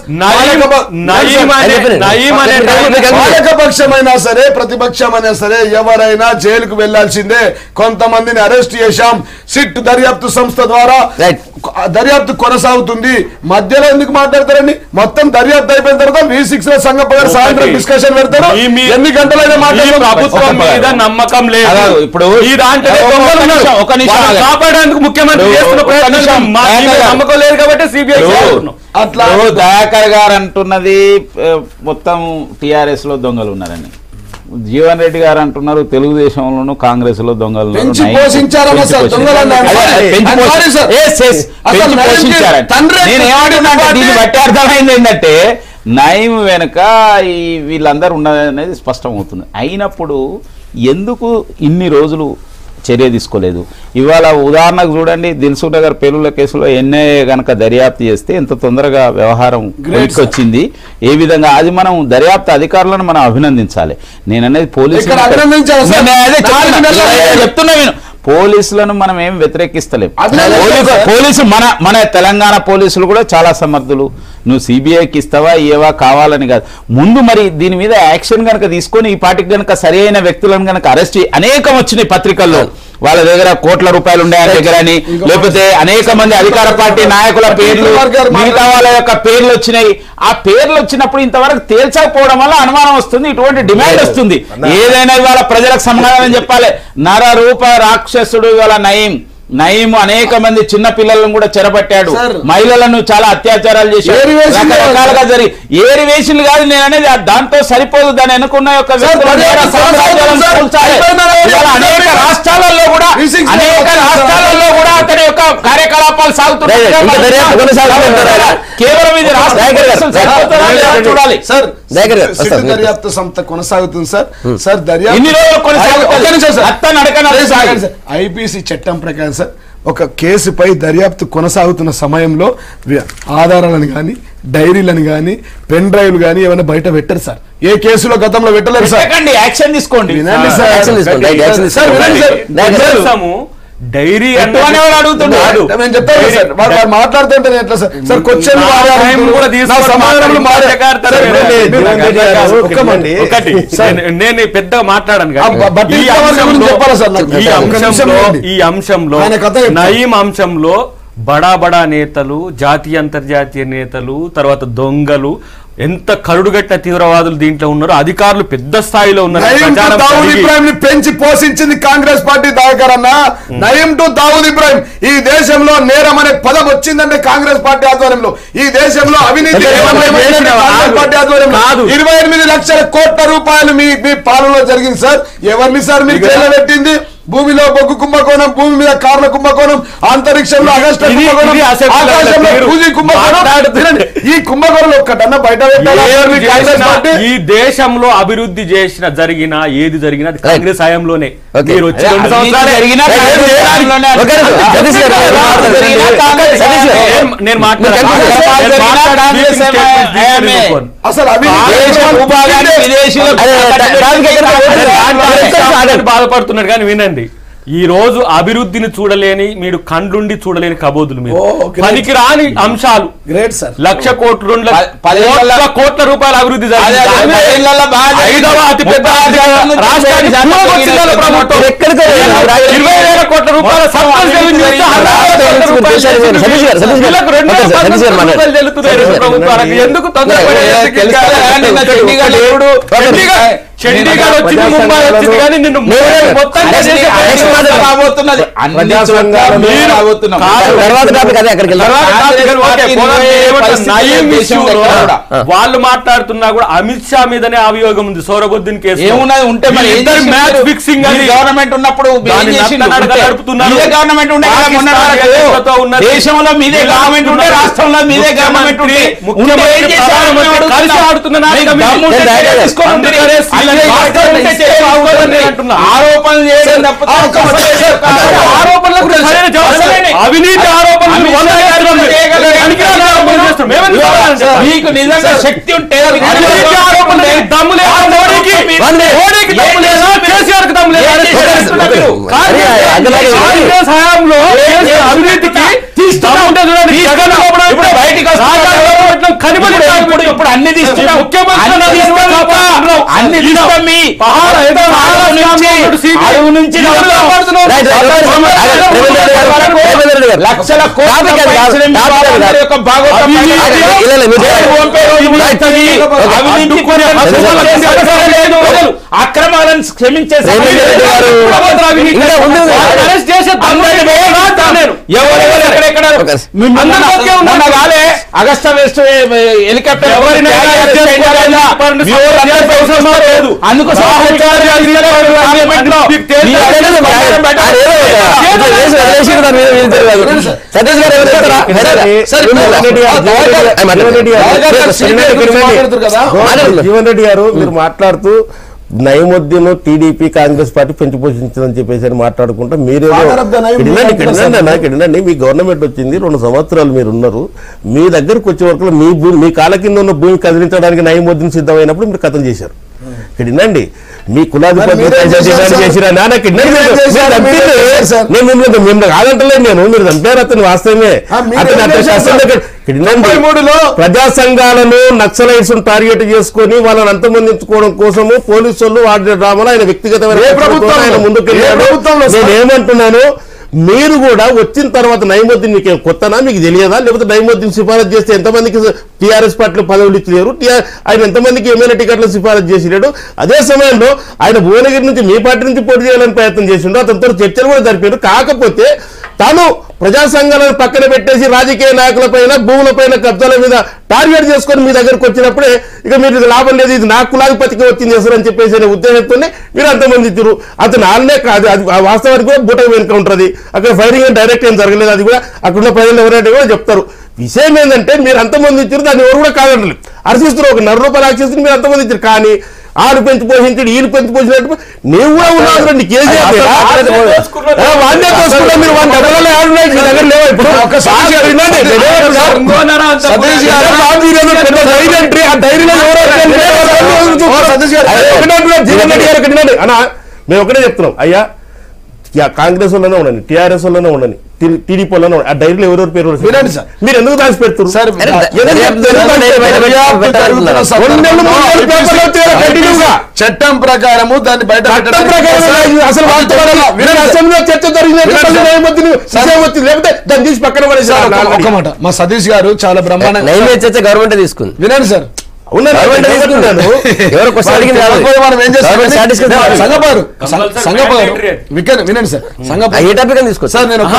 పాలకపక్షమైనా సరే ప్రతిపక్షమైనా సరే ఎవరైనా జైలుకు వెళ్లాల్సిందే. కొంతమందిని అరెస్ట్ చేశాం, సిట్ దర్యాప్తు సంస్థ ద్వారా దర్యాప్తు కొనసాగుతుంది. మధ్యలో ఎందుకు మాట్లాడతారండి? మొత్తం దర్యాప్తు అయిపోయిన తర్వాత వి సిక్స్ లో సంగప్ప గారు సాయంత్రం డిస్కషన్ పెడతారు. ఎన్ని గంటలైనా మాట్లాడారు. ప్రభుత్వం మీద నమ్మకం లేదు. ఇప్పుడు ఈ దాంట్లో కాపాడడానికి ముఖ్యమంత్రి చేస్తున్న ప్రయత్నం నమ్మకం లేదు కాబట్టి సిబిఐ అట్లా దయాకర్ గారు అంటున్నది మొత్తం టిఆర్ఎస్ లో దొంగలు ఉన్నారని, జీవన్ రెడ్డి గారు అంటున్నారు తెలుగుదేశంలోను కాంగ్రెస్ లో దొంగలు దీన్ని బట్టి అర్థమైంది ఏంటంటే నయం వెనుక ఈ వీళ్ళందరూ ఉన్నదనేది స్పష్టమవుతుంది. అయినప్పుడు ఎందుకు ఇన్ని రోజులు చర్య తీసుకోలేదు? ఇవాళ ఉదాహరణకు చూడండి, దిల్సుఖ్ నగర్ పేలుళ్ల కేసులో ఎన్ఐఏ గనక దర్యాప్తు చేస్తే ఎంత తొందరగా వ్యవహారం వచ్చింది. ఏ విధంగా అది మనం దర్యాప్తు అధికారులను మనం అభినందించాలి. నేను అనేది పోలీసులు చెప్తున్నా, నేను పోలీసులను మనం ఏం వ్యతిరేకిస్తలేం. పోలీసు మన మన తెలంగాణ పోలీసులు కూడా చాలా సమర్థులు. నువ్వు సిబిఐకి ఇస్తావా ఏవా కావాలని కాదు, ముందు మరి దీని మీద యాక్షన్ కనుక తీసుకొని ఈ పార్టీకి కనుక సరి అయిన వ్యక్తులను కనుక అరెస్ట్ అనేకం వచ్చినాయి పత్రికల్లో. వాళ్ళ దగ్గర కోట్ల రూపాయలు ఉండే ఆయన దగ్గర అని, లేకపోతే అనేక మంది అధికార పార్టీ నాయకుల పేర్లు మిగతా వాళ్ళ యొక్క పేర్లు వచ్చినాయి. ఆ పేర్లు వచ్చినప్పుడు ఇంతవరకు తేల్చకపోవడం వల్ల అనుమానం వస్తుంది, ఇటువంటి డిమాండ్ వస్తుంది. ఏదైనా ఇవాళ ప్రజలకు సమాధానం చెప్పాలి. నర రూప రాక్షసుడు ఇవాళ నయీం నయీం అనేక మంది చిన్న పిల్లలను కూడా చెరబట్టాడు, మహిళలను చాలా అత్యాచారాలు చేశాడు, రకరకాలుగా జరిగి ఏరివేషన్లు కాదు నేను అనేది దాంతో సరిపోదు. దాన్ని అనుకున్న యొక్క అనేక రాష్ట్రాలలో కూడా అనేక రాష్ట్రాలలో కూడా అతని యొక్క కార్యకలాపాలు సాగుతున్నాయి. కేవలం ఇది చూడాలి సార్. దర్యాప్తు సంస్థ కొనసాగుతుంది సార్. సార్ దర్యాప్తు ఐపీసీ చట్టం ప్రకారం సార్ ఒక కేసుపై దర్యాప్తు కొనసాగుతున్న సమయంలో ఆధారాలను కానీ డైరీలను కానీ పెన్ డ్రైవ్లు కానీ ఏమైనా బయట పెట్టరు సార్. ఏ కేసులో గతంలో పెట్టలేరు సార్. యాక్షన్ తీసుకోండి. వినండి సార్, డైరీ అడుగుతున్నాడు మాట్లాడుతుంటే ఎట్లా సార్? సార్ క్వశ్చన్ నేను పెద్దగా మాట్లాడాను. ఈ అంశంలో నయీం అంశంలో బడా బడా నేతలు, జాతీయ అంతర్జాతీయ నేతలు, తర్వాత దొంగలు, ఎంత కరుడుగట్టిన తీవ్రవాదులు దీంట్లో ఉన్నారు. అధికారులు పెద్ద స్థాయిలో ఉన్నారు. పెంచి పోషించింది కాంగ్రెస్ పార్టీ. దాకర్ అన్న నయీం టు దావూద్ ఇబ్రాహిం ఈ దేశంలో నేరం అనే పదం వచ్చిందంటే కాంగ్రెస్ పార్టీ ఆధ్వర్యంలో. ఈ దేశంలో అవినీతి పార్టీ ఆధ్వర్యంలో ఇరవై ఎనిమిది లక్షల కోట్ల రూపాయలు మీ మీ పాలనలో జరిగింది సార్. ఎవరిని సార్ మీరు జైల్లో పెట్టింది? భూమిలో బొగ్గు కుంభకోణం, భూమి మీద కార్ల కుంభకోణం, అంతరిక్షంలో అగస్ట కుంభకోణం, ఆకాశంలో పూజీ కుంభకోణం. ఈ కుంభకోణం ఒక్కటన్నా బయట ఈ దేశంలో అభివృద్ధి చేసిన జరిగిన ఏది జరిగినా కాంగ్రెస్ హయాంలోనే. మీరు వచ్చి రెండు సంవత్సరాలు నేను మాట్లాడాను. అసలు బాధపడుతున్నాడు కానీ వినండి, ఈ రోజు అభివృద్ధిని చూడలేని మీరు కండ్లుండి చూడలేని కబోదులు మీరు పనికి రాని అంశాలు. Great sir. లక్ష కోట్లు రెండు లక్షల కోట్ల రూపాయల అభివృద్ధి ఐదవ అతిపెద్ద ఇరవై వేల కోట్ల రూపాయల ప్రభుత్వానికి ఎందుకు తొందరపడే చండీగఢ్ వచ్చింది, ముంబై వచ్చింది, కానీ నిన్ను మొత్తంగా చేసే ప్రయత్నం రాబోతున్నది. అన్ని చోట్ల మీరు రాబోతున్నాం. తర్వాత టాపిక్ అదే అక్కడికి వెళ్దాం. వాళ్ళు మాట్లాడుతున్నా కూడా అమిత్ షా మీదనే అభియోగం ఉంది. సౌరబుద్దీన్ కేసు ఏమున్నది ఉంటే మరి ఇద్దరు మ్యాచ్ ఫిక్సింగ్ అని గవర్నమెంట్ ఉన్నప్పుడు గవర్నమెంట్ ఉండే దేశంలో మీదే గవర్నమెంట్ ఉండే రాష్ట్రంలో మీదే గవర్నమెంట్ ఉండే ఆరోపణలు చేయడం అవినీతి ఆరోపణలు మీకు నిజంగా శక్తి ఉంటే దమ్ము లేదా మోడీకి మోడీకి దమ్ము లేదా కేసీఆర్ కి దమ్ము లేదా కాంగ్రెస్ హయాంలో అవినీతికి ఇప్పుడు అన్ని తీసుకున్నా ముఖ్యమంత్రి అన్ని లక్షల అక్రమాలను క్షమించే అగస్టా వెస్ట్ హెలికాప్టర్ అందుకు జీవన్ రెడ్డి గారు మీరు మాట్లాడుతూ నయముద్దీన్ టీడీపీ కాంగ్రెస్ పార్టీ పెంచి పోషించిందని చెప్పేసి మాట్లాడుకుంటా మీరేమో ఇక్కడండి మీ గవర్నమెంట్ వచ్చింది రెండు సంవత్సరాలు మీరు ఉన్నారు. మీ దగ్గరకు వచ్చే వరకు మీ భూమి మీ కాళ్ళ కింద ఉన్న భూమి కదిలించడానికి నయముద్దీన్ సిద్ధమైనప్పుడు మీరు కథం చేశారు. ఇక్కడండి మీ కులాధిపతి చేసిరా మేము కాదంటలేదు నేను, మీరు చంపారు అతను వాస్తవమే. ప్రజా సంఘాలను నక్సలైట్స్ టార్గెట్ చేసుకుని వాళ్ళని అంతమొందించుకోవడం కోసము పోలీసు వాళ్ళు వాడి డ్రామాలో ఆయన వ్యక్తిగతమైన ఆయన ముందుకెళ్ళాడు. నేను ఏమంటున్నాను, మీరు కూడా వచ్చిన తర్వాత నయముద్దీన్ మీకు కొత్తనా, మీకు తెలియదా? లేకపోతే నయముద్దీన్ సిఫారసు చేస్తే ఎంతమందికి టీఆర్ఎస్ పార్టీలో పదవులు ఇచ్చలేరు, ఆయన ఎంతమందికి ఎమ్మెల్యే టికెట్లు సిఫారసు చేసినాడు. అదే సమయంలో ఆయన భువనగిరి నుంచి మీ పార్టీ నుంచి పోటీ చేయాలని ప్రయత్నం చేసిండు, అతనితో చర్చలు కూడా జరిపారు. కాకపోతే తాను ప్రజా సంఘాలను పక్కన పెట్టేసి రాజకీయ నాయకుల పైన భూముల పైన కబ్జాల మీద టార్గెట్ చేసుకొని మీ దగ్గరకు వచ్చినప్పుడే ఇక మీరు లాభం లేదు, ఇది నా కులాధిపతికి వచ్చింది చేస్తారని చెప్పేసి అనే ఉద్దేశంతోనే మీరు అంతమంది ఇచ్చారు. అతను ఆన్లే కాదు, అది వాస్తవానికి కూడా బూటకు వెనుక ఉంటుంది. అక్కడ ఫైరింగ్ డైరెక్ట్ ఏం జరగలేదు, అది కూడా అక్కడున్న ప్రజలు ఎవరైనా కూడా చెప్తారు. విషయం ఏంటంటే మీరు అంతమంది ఇచ్చారు, దాన్ని ఎవరు కూడా కాదంటలేదు, హర్షిస్తారు. ఒక నర రూపాయలు ఆశిస్తుంది, మీరు అంతమంది ఇచ్చారు. కానీ ఆడు పెంచి పోషించాడు, ఈయన పెంచి పోషించినట్టు నీవు కూడా ఉన్నావు. కేసీఆర్ మీరు దగ్గర లేవా ఇప్పుడు? జీవన్ రెడ్డి గారు కట్టినాడు అన్నా, మేము ఒకటే చెప్తున్నాం అయ్యా, కాంగ్రెస్ వాళ్ళనే ఉండండి, టీఆర్ఎస్ వాళ్ళనే ఉండండి, టీడీపీ వాళ్ళనే ఉండండి, ఆ డైరీలో ఎవరెవరు పేరు మీరు ఎందుకు దాచి పెడుతున్నారు? చట్టం ప్రకారము దాన్ని బయట అసలు అసెంబ్లీలో చర్చ జరిగింది, లేకపోతే దాన్ని తీసి పక్కన పడేసి. ఒక మాట, మా సతీష్ గారు చాలా బ్రహ్మాండంగా చర్చ గవర్నమెంట్ తీసుకుంది. వినండి సార్, వినండి సార్, సార్ నేను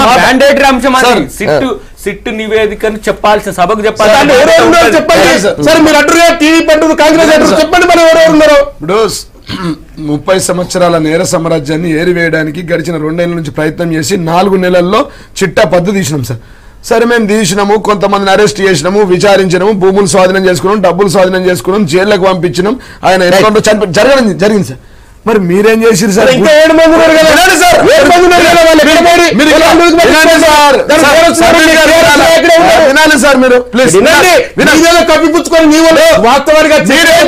సిట్టు నివేదికను చెప్పాల్సిన సభకు చెప్పాలి. చెప్పండి సార్, మీరు అడ్డు టీవీ పట్టు కాంగ్రెస్ చెప్పండి మరి ఎవరెవరు ఉన్నారు. ఇప్పుడు ముప్పై సంవత్సరాల నేర సామ్రాజ్యాన్ని ఏరివేయడానికి గడిచిన రెండేళ్ల నుంచి ప్రయత్నం చేసి నాలుగు నెలల్లో చిట్టా పద్దు తీసినాం సార్. సరే మేము తీసినాము, కొంతమందిని అరెస్ట్ చేసినాము, విచారించినాము, భూములు స్వాధీనం చేసుకున్నాం, డబ్బులు స్వాధీనం చేసుకున్నాం, జైళ్లకు పంపించినాం, ఆయన అకౌంట్లో చనిపోయి జరగడం జరిగింది సార్. మరి మీరేం చేసిరు సార్? ఇంకా ఏడు మంది వినాలి సార్, మీరు ప్లీజ్ కప్పిపుచ్చుకొని వాస్తవానికి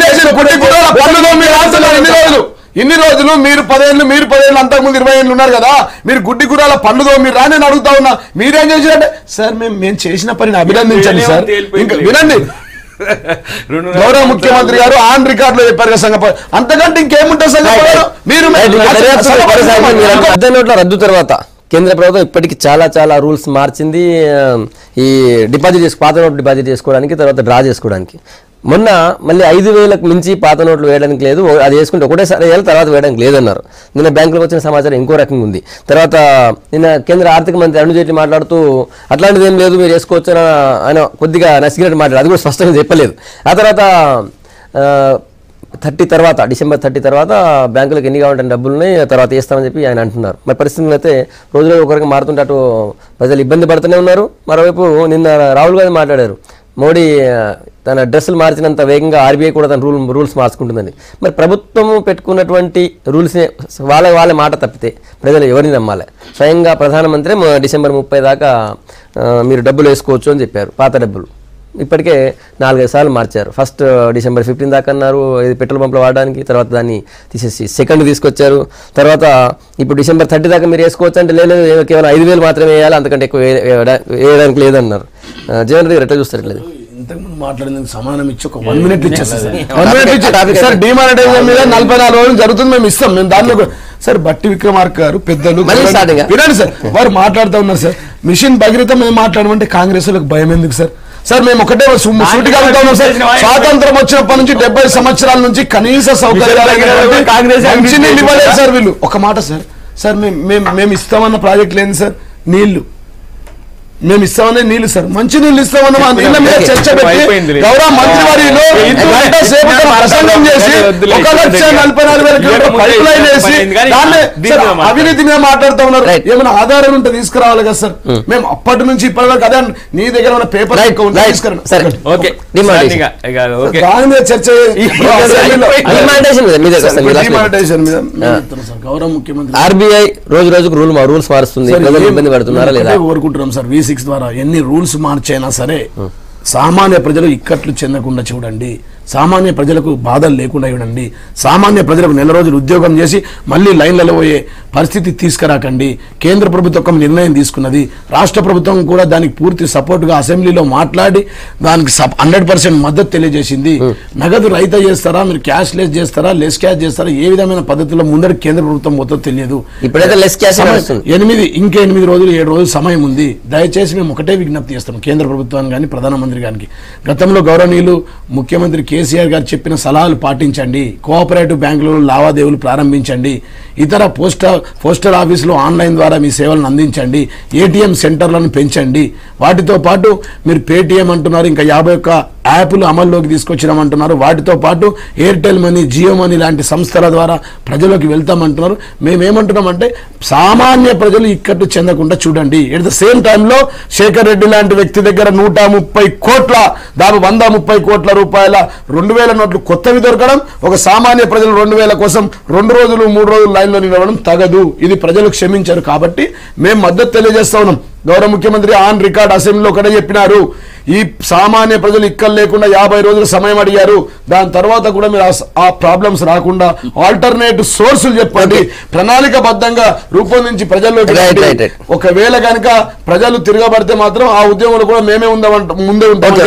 ఇన్ని రోజులు మీరు పదేళ్ళు మీరు పదేళ్ళు అంతకుముందు ఇరవై ఏళ్ళు ఉన్నారు కదా, మీరు గుడ్డి గురాల పండుగ మీరు రా, నేను అడుగుతా ఉన్నా మీరేం చేసినట్టే సార్? మేము మేము చేసిన పనిని అభినందించండి సార్. ఇంకా వినండి, గౌరవ ముఖ్యమంత్రి గారు ఆన్ రికార్డ్ లో చెప్పారు కదా సంగ, అంతకంటే ఇంకేముంటుంది సంగ? మీరు నోట్ల రద్దు తర్వాత కేంద్ర ప్రభుత్వం ఇప్పటికి చాలా చాలా రూల్స్ మార్చింది. ఈ డిపాజిట్ చేసు పాత నోట్ డిపాజిట్ చేసుకోవడానికి, తర్వాత డ్రా చేసుకోవడానికి మొన్న మళ్ళీ ఐదు వేలకు మించి పాత నోట్లు వేయడానికి లేదు, అది వేసుకుంటే ఒకటేసారి వేయాలి, తర్వాత వేయడానికి లేదన్నారు. నిన్న బ్యాంకులకు వచ్చిన సమాచారం ఇంకో రకంగా ఉంది. తర్వాత నిన్న కేంద్ర ఆర్థిక మంత్రి అరుణ్ జైట్లీ మాట్లాడుతూ అట్లాంటిది ఏం లేదు మీరు వేసుకోవచ్చు అని ఆయన కొద్దిగా నసిగినట్టు మాట్లాడారు, అది కూడా స్పష్టంగా చెప్పలేదు. ఆ తర్వాత థర్టీ తర్వాత డిసెంబర్ థర్టీ తర్వాత బ్యాంకులకు ఎన్ని కావాలంటే డబ్బులు ఉన్నాయి, తర్వాత వేస్తామని చెప్పి ఆయన అంటున్నారు. మరి పరిస్థితులు అయితే రోజు రోజు ఒకరికి మారుతుంటే అటు ప్రజలు ఇబ్బంది పడుతూనే ఉన్నారు. మరోవైపు నిన్న రాహుల్ గాంధీ మాట్లాడారు, మోడీ తన డ్రెస్సులు మార్చినంత వేగంగా ఆర్బీఐ కూడా తన రూల్ రూల్స్ మార్చుకుంటుందని. మరి ప్రభుత్వం పెట్టుకున్నటువంటి రూల్స్ని వాళ్ళ వాళ్ళ మాట తప్పితే ప్రజలు ఎవరిని నమ్మాలి? స్వయంగా ప్రధానమంత్రి డిసెంబర్ ముప్పై దాకా మీరు డబ్బులు వేసుకోవచ్చు అని చెప్పారు, పాత డబ్బులు. ఇప్పటికే నాలుగైదు సార్లు మార్చారు. ఫస్ట్ డిసెంబర్ ఫిఫ్టీన్ దాకా అన్నారు ఇది పెట్రోల్ పంపులు వాడడానికి, తర్వాత దాన్ని తీసేసి సెకండ్ తీసుకొచ్చారు. తర్వాత ఇప్పుడు డిసెంబర్ థర్టీ దాకా మీరు వేసుకోవచ్చు అంటే లేదు, కేవలం ఐదు వేలు మాత్రమే వేయాలి, అంతకంటే ఎక్కువ వేయడానికి లేదన్నారు. జగన్ రెడ్డి ఎట్లా చూస్తారు? ఎట్లేదు ఇంతకుముందు మాట్లాడిన సమానం ఇచ్చి ఒక వన్ మినిట్ ఇచ్చేస్తారు సార్. డిమానిటైజేషన్ మీద నలభై నాలుగు రోజులు జరుగుతుంది, మేము ఇస్తాం. మేము దాంట్లో సార్ బట్టి విక్రమార్క గారు పెద్దలు వినండి సార్, వారు మాట్లాడుతూ ఉన్నారు సార్. మిషన్ భగీరథ మేము మాట్లాడమంటే కాంగ్రెస్ వాళ్ళకి భయం ఎందుకు సార్? సార్ మేము ఒకటే సూటిగా అడుగుతా ఉన్నాం సార్, స్వాతంత్రం వచ్చినప్పటి నుంచి డెబ్బై సంవత్సరాల నుంచి కనీస సౌకర్యాలు ఇవ్వలేదు సార్ వీళ్ళు. ఒక మాట సార్, సార్ మేము మేము ఇస్తామన్న ప్రాజెక్టులు ఏంది సార్? నీళ్లు మేము ఇస్తామనే నీళ్లు సార్, మంచి నీళ్లు ఇస్తామన్న నీళ్ళ మీద చర్చ పెట్టి గౌరవ మంత్రివర్యులు గంట సేపు ప్రసంగం చేసి ఒక లక్ష నలభై నాలుగు వేల కిలోమీటర్ పైప్ లైన్ వేసి అవినీతి మీద మాట్లాడుతూ ఉన్నారు. ఏమైనా ఆధారం ఉంటే తీసుకురావాలి కదా సార్. మేము అప్పటి నుంచి ఇప్పటి వరకు అదే నీ దగ్గర ఉన్న పేపర్ తీసుకురండి. దాని మీద చర్చ డిమానిటైజేషన్ మీద గౌరవ ముఖ్యమంత్రి ఆర్బీఐ రోజు రోజుకు రూల్ రూల్స్ మారుస్తుంది, ఇబ్బంది పడుతున్నారా లేదా కోరుకుంటున్నాం సార్. వి సిక్స్ ద్వారా ఎన్ని రూల్స్ మార్చైనా సరే సామాన్య ప్రజలు ఇక్కట్లు చెందకుండా చూడండి, సామాన్య ప్రజలకు బాధలు లేకుండా చూడండి, సామాన్య ప్రజలకు నెల రోజులు ఉద్యోగం చేసి మళ్ళీ లైన్లలో పోయే పరిస్థితి తీసుకురాకండి. కేంద్ర ప్రభుత్వం ఒక నిర్ణయం తీసుకున్నది, రాష్ట్ర ప్రభుత్వం కూడా దానికి పూర్తి సపోర్ట్గా అసెంబ్లీలో మాట్లాడి దానికి హండ్రెడ్ పర్సెంట్ మద్దతు తెలియజేసింది. నగదు రైత చేస్తారా, మీరు క్యాష్ లెస్ చేస్తారా, లెస్ క్యాష్ చేస్తారా, ఏ విధమైన పద్ధతిలో ముందర కేంద్ర ప్రభుత్వం మొత్తం తెలియదు. ఇప్పుడైతే లెస్ క్యాష్ ఎనిమిది ఇంకా ఎనిమిది రోజులు ఏడు రోజులు సమయం ఉంది. దయచేసి మేము ఒకటే విజ్ఞప్తి చేస్తాం కేంద్ర ప్రభుత్వానికి కానీ ప్రధానమంత్రి గారికి, గతంలో గౌరవనీయులు ముఖ్యమంత్రి కేసీఆర్ గారు చెప్పిన సలహాలు పాటించండి, కోఆపరేటివ్ బ్యాంకులలో లావాదేవీలు ప్రారంభించండి, ఇతర పోస్టల్ పోస్టల్ ఆఫీసులో ఆన్లైన్ ద్వారా మీ సేవలను అందించండి, ఏటీఎం సెంటర్లను పెంచండి. వాటితో పాటు మీరు పేటీఎం అంటున్నారు, ఇంకా యాభై ఒక్క యాప్లు అమల్లోకి తీసుకొచ్చినామంటున్నారు. వాటితో పాటు ఎయిర్టెల్ మనీ, జియో మనీ లాంటి సంస్థల ద్వారా ప్రజలకు వెళ్తామంటున్నారు. మేమేమంటున్నామంటే సామాన్య ప్రజలు ఇక్కట్టు చెందకుండా చూడండి. ఎట్ ద సేమ్ టైంలో శేఖర్ రెడ్డి లాంటి వ్యక్తి దగ్గర నూట ముప్పై కోట్ల దాదాపు వంద ముప్పై కోట్ల రూపాయల రెండు వేల నోట్లు కొత్తవి దొరకడం, ఒక సామాన్య ప్రజలు రెండు వేల కోసం రెండు రోజులు మూడు రోజులు లైన్లో నిలవడం తగదు. ఇది ప్రజలు క్షమించారు కాబట్టి మేము మద్దతు తెలియజేస్తా ఉన్నాం. గౌరవ ముఖ్యమంత్రి ఆన్ రికార్డ్ అసెంబ్లీలో ఒకటే చెప్పినారు, ఈ సామాన్య ప్రజలు ఇక్కడ లేకుండా యాభై రోజులు సమయం అడిగారు, దాని తర్వాత కూడా మీరు ఆ ప్రాబ్లమ్స్ రాకుండా ఆల్టర్నేటివ్ సోర్సులు చెప్పండి, ప్రణాళికబద్ధంగా రూపొందించి ప్రజల్లోకి. ఒకవేళ కనుక ప్రజలు తిరగబడితే మాత్రం ఆ ఉద్యమంలో కూడా మేమే ఉందామంట ముందే ఉంటాం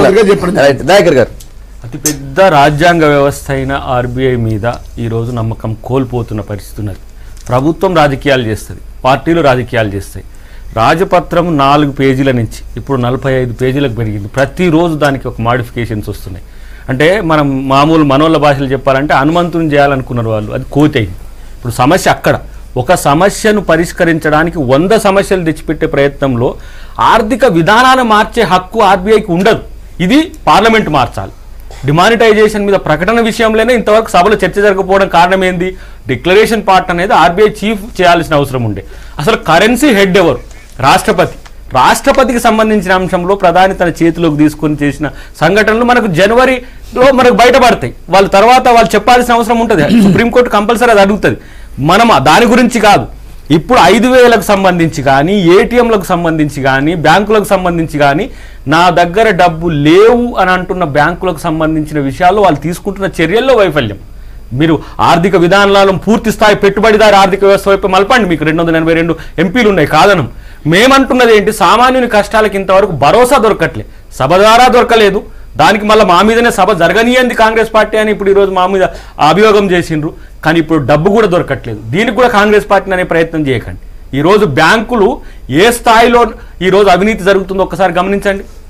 చెప్పండి. అతి పెద్ద రాజ్యాంగ వ్యవస్థ అయిన ఆర్బీఐ మీద ఈరోజు నమ్మకం కోల్పోతున్న పరిస్థితి ఉన్నది. ప్రభుత్వం రాజకీయాలు చేస్తుంది, పార్టీలు రాజకీయాలు చేస్తాయి. రాజపత్రం నాలుగు పేజీల నుంచి ఇప్పుడు నలభై ఐదు పేజీలకు పెరిగింది. ప్రతిరోజు దానికి ఒక మాడిఫికేషన్స్ వస్తున్నాయి. అంటే మనం మామూలు మనోళ్ళ భాషలు చెప్పాలంటే హనుమంతుని చేయాలనుకున్నారు వాళ్ళు, అది కోతి అయింది. ఇప్పుడు సమస్య అక్కడ. ఒక సమస్యను పరిష్కరించడానికి వంద సమస్యలు తెచ్చిపెట్టే ప్రయత్నంలో ఆర్థిక విధానాన్ని మార్చే హక్కు ఆర్బీఐకి ఉండదు. ఇది పార్లమెంట్ మార్చాలి. డిమానిటైజేషన్ మీద ప్రకటన విషయంలోనే ఇంతవరకు సభలో చర్చ జరగకపోవడం కారణం ఏంది? డిక్లరేషన్ పార్ట్ అనేది ఆర్బీఐ చీఫ్ చేయాల్సిన అవసరం ఉండే. అసలు కరెన్సీ హెడ్ ఎవరు? రాష్ట్రపతి. రాష్ట్రపతికి సంబంధించిన అంశంలో ప్రధాని తన చేతిలోకి తీసుకొని చేసిన సంఘటనలు మనకు జనవరిలో మనకు బయటపడతాయి. వాళ్ళ తర్వాత వాళ్ళు చెప్పాల్సిన అవసరం ఉంటుంది. సుప్రీంకోర్టు కంపల్సరీ అది అడుగుతుంది. మనం దాని గురించి కాదు, ఇప్పుడు ఐదు వేలకు సంబంధించి కానీ, ఏటీఎంలకు సంబంధించి కానీ, బ్యాంకులకు సంబంధించి కానీ నా దగ్గర డబ్బు లేవు అని అంటున్న బ్యాంకులకు సంబంధించిన విషయాల్లో వాళ్ళు తీసుకుంటున్న చర్యల్లో వైఫల్యం. మీరు ఆర్థిక విధానాలను పూర్తి స్థాయి పెట్టుబడిదారు ఆర్థిక వ్యవస్థ వైపు మలపండి. మీకు రెండు వందల ఎనభై రెండు ఎంపీలు ఉన్నాయి, కాదనం. మేమంటున్నది ఏంటి? సామాన్యుని కష్టాలకు ఇంతవరకు భరోసా దొరకట్లే, సభ ద్వారా దొరకలేదు. దానికి మళ్ళీ మా మీదనే సభ జరగనియంది కాంగ్రెస్ పార్టీ అని ఇప్పుడు ఈరోజు మా మీద అభియోగం చేసిండ్రు. కానీ ఇప్పుడు డబ్బు కూడా దొరకట్లేదు. దీనికి కూడా కాంగ్రెస్ పార్టీని అనే ప్రయత్నం చేయకండి. ఈరోజు బ్యాంకులు ఏ స్థాయిలో ఈరోజు అవినీతి జరుగుతుందో ఒక్కసారి గమనించండి.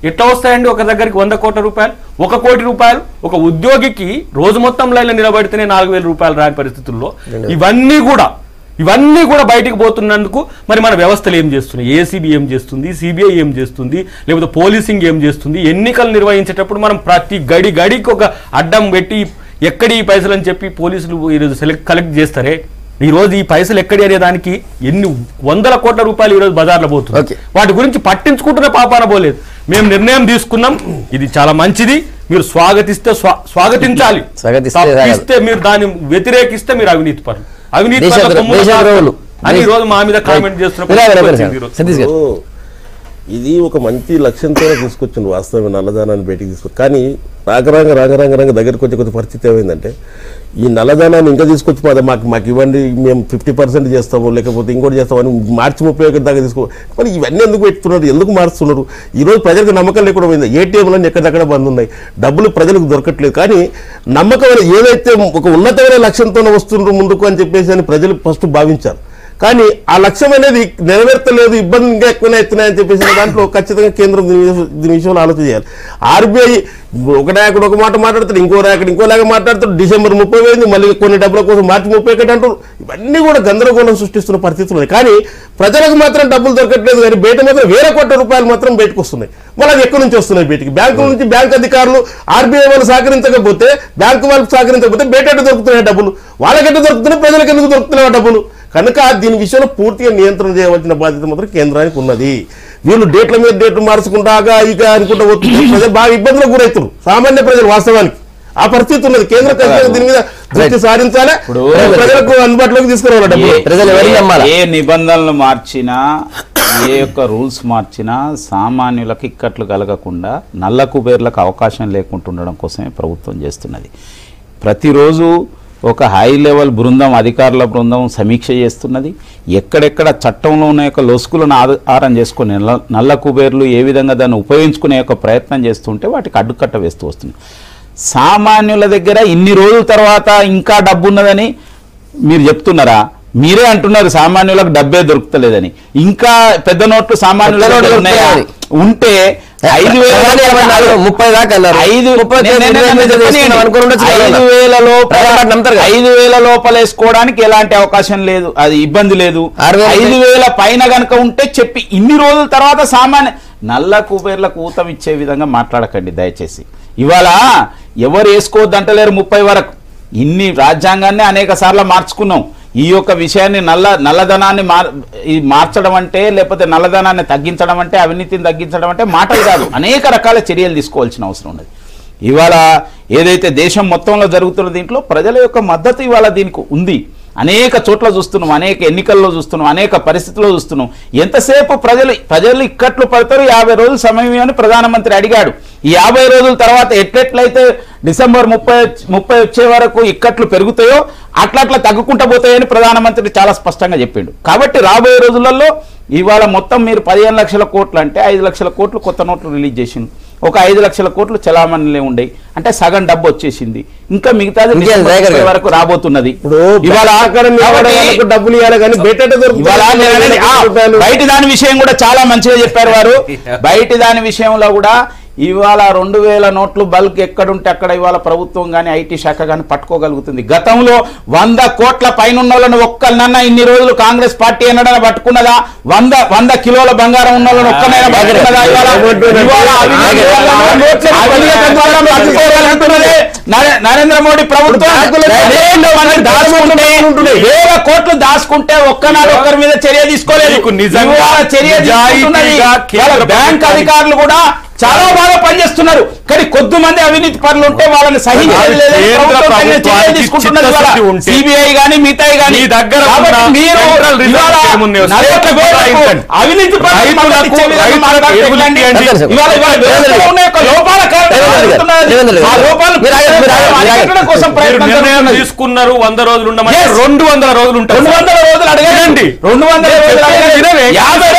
ఎట్లా వస్తాయండి ఒక దగ్గరికి వంద కోట్ల రూపాయలు? ఒక కోటి రూపాయలు ఒక ఉద్యోగికి రోజు మొత్తం లైన్లో నిలబడితేనే నాలుగు వేల రూపాయలు రాని పరిస్థితుల్లో ఇవన్నీ కూడా ఇవన్నీ కూడా బయటికి పోతున్నందుకు మరి మన వ్యవస్థలు ఏం చేస్తున్నాయి? ఏసీబీ ఏం చేస్తుంది, సిబిఐ ఏం చేస్తుంది, లేకపోతే పోలీసింగ్ ఏం చేస్తుంది? ఎన్నికలు నిర్వహించేటప్పుడు మనం ప్రతి గడి గడికి ఒక అడ్డం పెట్టి ఎక్కడి ఈ పైసలు అని చెప్పి పోలీసులు ఈరోజు సెలెక్ట్ కలెక్ట్ చేస్తారే, ఈ రోజు ఈ పైసలు ఎక్కడి అనే దానికి ఎన్ని వందల కోట్ల రూపాయలు ఈరోజు బజార్లో పోతుంది. వాటి గురించి పట్టించుకుంటున్న పాపాన పోలేదు. మేము నిర్ణయం తీసుకున్నాం, ఇది చాలా మంచిది, మీరు స్వాగతిస్తే స్వాగతించాలి, తప్పిస్తే మీరు దాన్ని వ్యతిరేకిస్తే మీరు అవినీతి పరులు, అవినీతి అని ఈ రోజు మా మీద కామెంట్ చేస్తున్నారు. ఇది ఒక మంచి లక్ష్యంతో తీసుకొచ్చింది వాస్తవం, నల్లధనాన్ని బయటికి తీసుకొచ్చి. కానీ రాగరాంగ రాగరాంగ రంగ దగ్గరికి వచ్చే కొద్ది పరిస్థితి ఏమైందంటే ఈ నల్లధనాన్ని ఇంకా తీసుకొచ్చి మాది మాకు మాకు ఇవ్వండి, మేము ఫిఫ్టీ పర్సెంట్ చేస్తాము, లేకపోతే ఇంకోటి చేస్తామని మార్చి ముప్పై ఒకటి దాకా తీసుకో. మరి ఇవన్నీ ఎందుకు పెట్టుతున్నారు, ఎందుకు మారుస్తున్నారు? ఈరోజు ప్రజలకు నమ్మకం లేకుండా పోయింది. ఏటీఎంలన్నీ ఎక్కడెక్కడ బంద్ ఉన్నాయి, డబ్బులు ప్రజలకు దొరకట్లేదు. కానీ నమ్మకమైన ఏదైతే ఒక ఉన్నతమైన లక్ష్యంతో వస్తున్నారు ముందుకు అని చెప్పేసి అని ప్రజలు ఫస్ట్ భావించారు. కానీ ఆ లక్ష్యం అనేది నెరవేర్తలేదు, ఇబ్బంది ఇంకా ఎక్కువనే ఎత్తున్నాయని చెప్పేసి దాంట్లో ఖచ్చితంగా కేంద్రం దీని విషయంలో ఆలోచన చేయాలి. ఆర్బీఐ ఒక నాయకుడు ఒక మాట మాట్లాడతాడు, ఇంకో నాయకుడు ఇంకో లాగా మాట్లాడతాడు. డిసెంబర్ ముప్పై వేయింది, మళ్ళీ కొన్ని డబ్బుల కోసం మార్చి ముప్పై ఒకటి అంటారు. ఇవన్నీ కూడా గందరగోళం సృష్టిస్తున్న పరిస్థితులు ఉన్నాయి. కానీ ప్రజలకు మాత్రం డబ్బులు దొరకట్లేదు, కానీ బయట మాత్రం వేల కోట్ల రూపాయలు మాత్రం బయటకు వస్తున్నాయి. మళ్ళీ అది ఎక్కడి నుంచి వస్తున్నాయి బయటికి? బ్యాంకుల నుంచి బ్యాంక్ అధికారులు ఆర్బీఐ వాళ్ళు సహకరించకపోతే, బ్యాంకు వాళ్ళకి సహకరించకపోతే బయట ఎట్లా దొరుకుతున్నాయి డబ్బులు? వాళ్ళకెట్లా దొరుకుతున్నాయి, ప్రజలకు ఎందుకు దొరుకుతున్నాయి డబ్బులు? కనుక దీని విషయంలో పూర్తిగా నియంత్రణ చేయవలసిన బాధ్యత మాత్రం కేంద్రానికి ఉన్నది. వీళ్ళు డేట్ల మీద డేట్లు మార్చుకుంటాగా ఇక అనుకుంటా ప్రజలు బాగా ఇబ్బందులకు గురవుతారు, సామాన్య ప్రజలు. వాస్తవానికి ఆ పరిస్థితి ఉన్నది. కేంద్ర ప్రభుత్వం దీని మీద దృష్టి సారించాలి, ప్రజలకు అందుబాటులోకి తీసుకురావాలి. ఏ నిబంధనలు మార్చినా, ఏ యొక్క రూల్స్ మార్చినా సామాన్యులకు ఇక్కట్లు కలగకుండా నల్ల కుబేర్లకు అవకాశం లేకుండా ఉండడం కోసమే ప్రభుత్వం చేస్తున్నది. ప్రతిరోజు ఒక హై లెవెల్ బృందం, అధికారుల బృందం సమీక్ష చేస్తున్నది. ఎక్కడెక్కడ చట్టంలో ఉన్న యొక్క లొసుకులను ఆధారం చేసుకుని నల్ల నల్ల కుబేర్లు ఏ విధంగా దాన్ని ఉపయోగించుకునే యొక్క ప్రయత్నం చేస్తుంటే వాటికి అడ్డుకట్ట వేస్తూ వస్తుంది. సామాన్యుల దగ్గర ఇన్ని రోజుల తర్వాత ఇంకా డబ్బు ఉన్నదని మీరు చెప్తున్నారా? మీరే అంటున్నారు సామాన్యులకు డబ్బే దొరుకుతలేదని. ఇంకా పెద్ద నోట్లు సామాన్యుల ఉంటే ఐదు వేల ముప్పై దాకా ఐదు ఐదు వేల లోపల వేసుకోవడానికి ఎలాంటి అవకాశం లేదు, అది ఇబ్బంది లేదు. ఐదు వేల పైన గనక ఉంటే చెప్పి ఇన్ని రోజుల తర్వాత సామాన్య నల్ల కుబేర్లకు ఊతం ఇచ్చే విధంగా మాట్లాడకండి దయచేసి. ఇవాళ ఎవరు వేసుకోవద్దంటలేరు ముప్పై వరకు. ఇన్ని రాజ్యాంగాన్ని అనేక సార్లు మార్చుకున్నాం. ఈ యొక్క విషయాన్ని నల్ల నల్లధనాన్ని మార్ మార్చడం అంటే, లేకపోతే నల్లధనాన్ని తగ్గించడం అంటే, అవినీతిని తగ్గించడం అంటే మాటలు కాదు, అనేక రకాల చర్యలు తీసుకోవాల్సిన అవసరం ఉన్నది. ఇవాళ ఏదైతే దేశం మొత్తంలో జరుగుతున్న దీంట్లో ప్రజల యొక్క మద్దతు ఇవాళ దీనికి ఉంది. అనేక చోట్ల చూస్తున్నాం, అనేక ఎన్నికల్లో చూస్తున్నాం, అనేక పరిస్థితుల్లో చూస్తున్నాం. ఎంతసేపు ప్రజలు ప్రజలు ఇక్కట్లు పడతారు, యాభై రోజులు సమయం అని ప్రధానమంత్రి అడిగాడు. ఈ యాభై రోజుల తర్వాత ఎట్లెట్లయితే డిసెంబర్ ముప్పై ముప్పై వచ్చే వరకు ఇక్కట్లు పెరుగుతాయో అట్లట్లా తగ్గుకుంటూ పోతాయని ప్రధానమంత్రి చాలా స్పష్టంగా చెప్పిండు. కాబట్టి రాబోయే రోజులలో ఇవాళ మొత్తం మీరు పదిహేను లక్షల కోట్లు అంటే ఐదు లక్షల కోట్లు కొత్త నోట్లు రిలీజ్ చేసిండు, ఒక ఐదు లక్షల కోట్లు చలామణిలే ఉండే, అంటే సగం డబ్బు వచ్చేసింది. ఇంకా మిగతాది వరకు రాబోతున్నది. డబ్బులు బయట దాని విషయం కూడా చాలా మంచిగా చెప్పారు వారు. బయట దాని విషయంలో కూడా ఇవాళ రెండు వేల నోట్లు బల్క్ ఎక్కడుంటే అక్కడ ఇవాళ ప్రభుత్వం కానీ ఐటీ శాఖ కానీ పట్టుకోగలుగుతుంది. గతంలో వంద కోట్ల పైన వాళ్ళని ఒక్కనన్నా ఇన్ని రోజులు కాంగ్రెస్ పార్టీ ఎన్నడైనా పట్టుకున్నదా? వంద వంద కిలోల బంగారం ఉన్న వాళ్ళని ఒక్కనైనా పట్టుకున్నదా? నరేంద్ర మోడీ ప్రభుత్వం వేల కోట్లు దాచుకుంటే ఒక్కనాడు ఒక్కరి మీద చర్య తీసుకోలేదు. చర్య బ్యాంక్ అధికారులు కూడా చాలా బాగా పనిచేస్తున్నారు. కానీ కొద్ది మంది అవినీతి పనులు ఉంటే వాళ్ళని సహించేది లేదు. సిబిఐ గానీ మిగతా గానీ అవినీతి తీసుకున్నారు. వంద రోజులు ఉండమని రెండు వందల రోజులు ఉంటాయి. రెండు వందల రోజులు అడగండి, రెండు వందల రోజులు యాభై రోజులు కూడా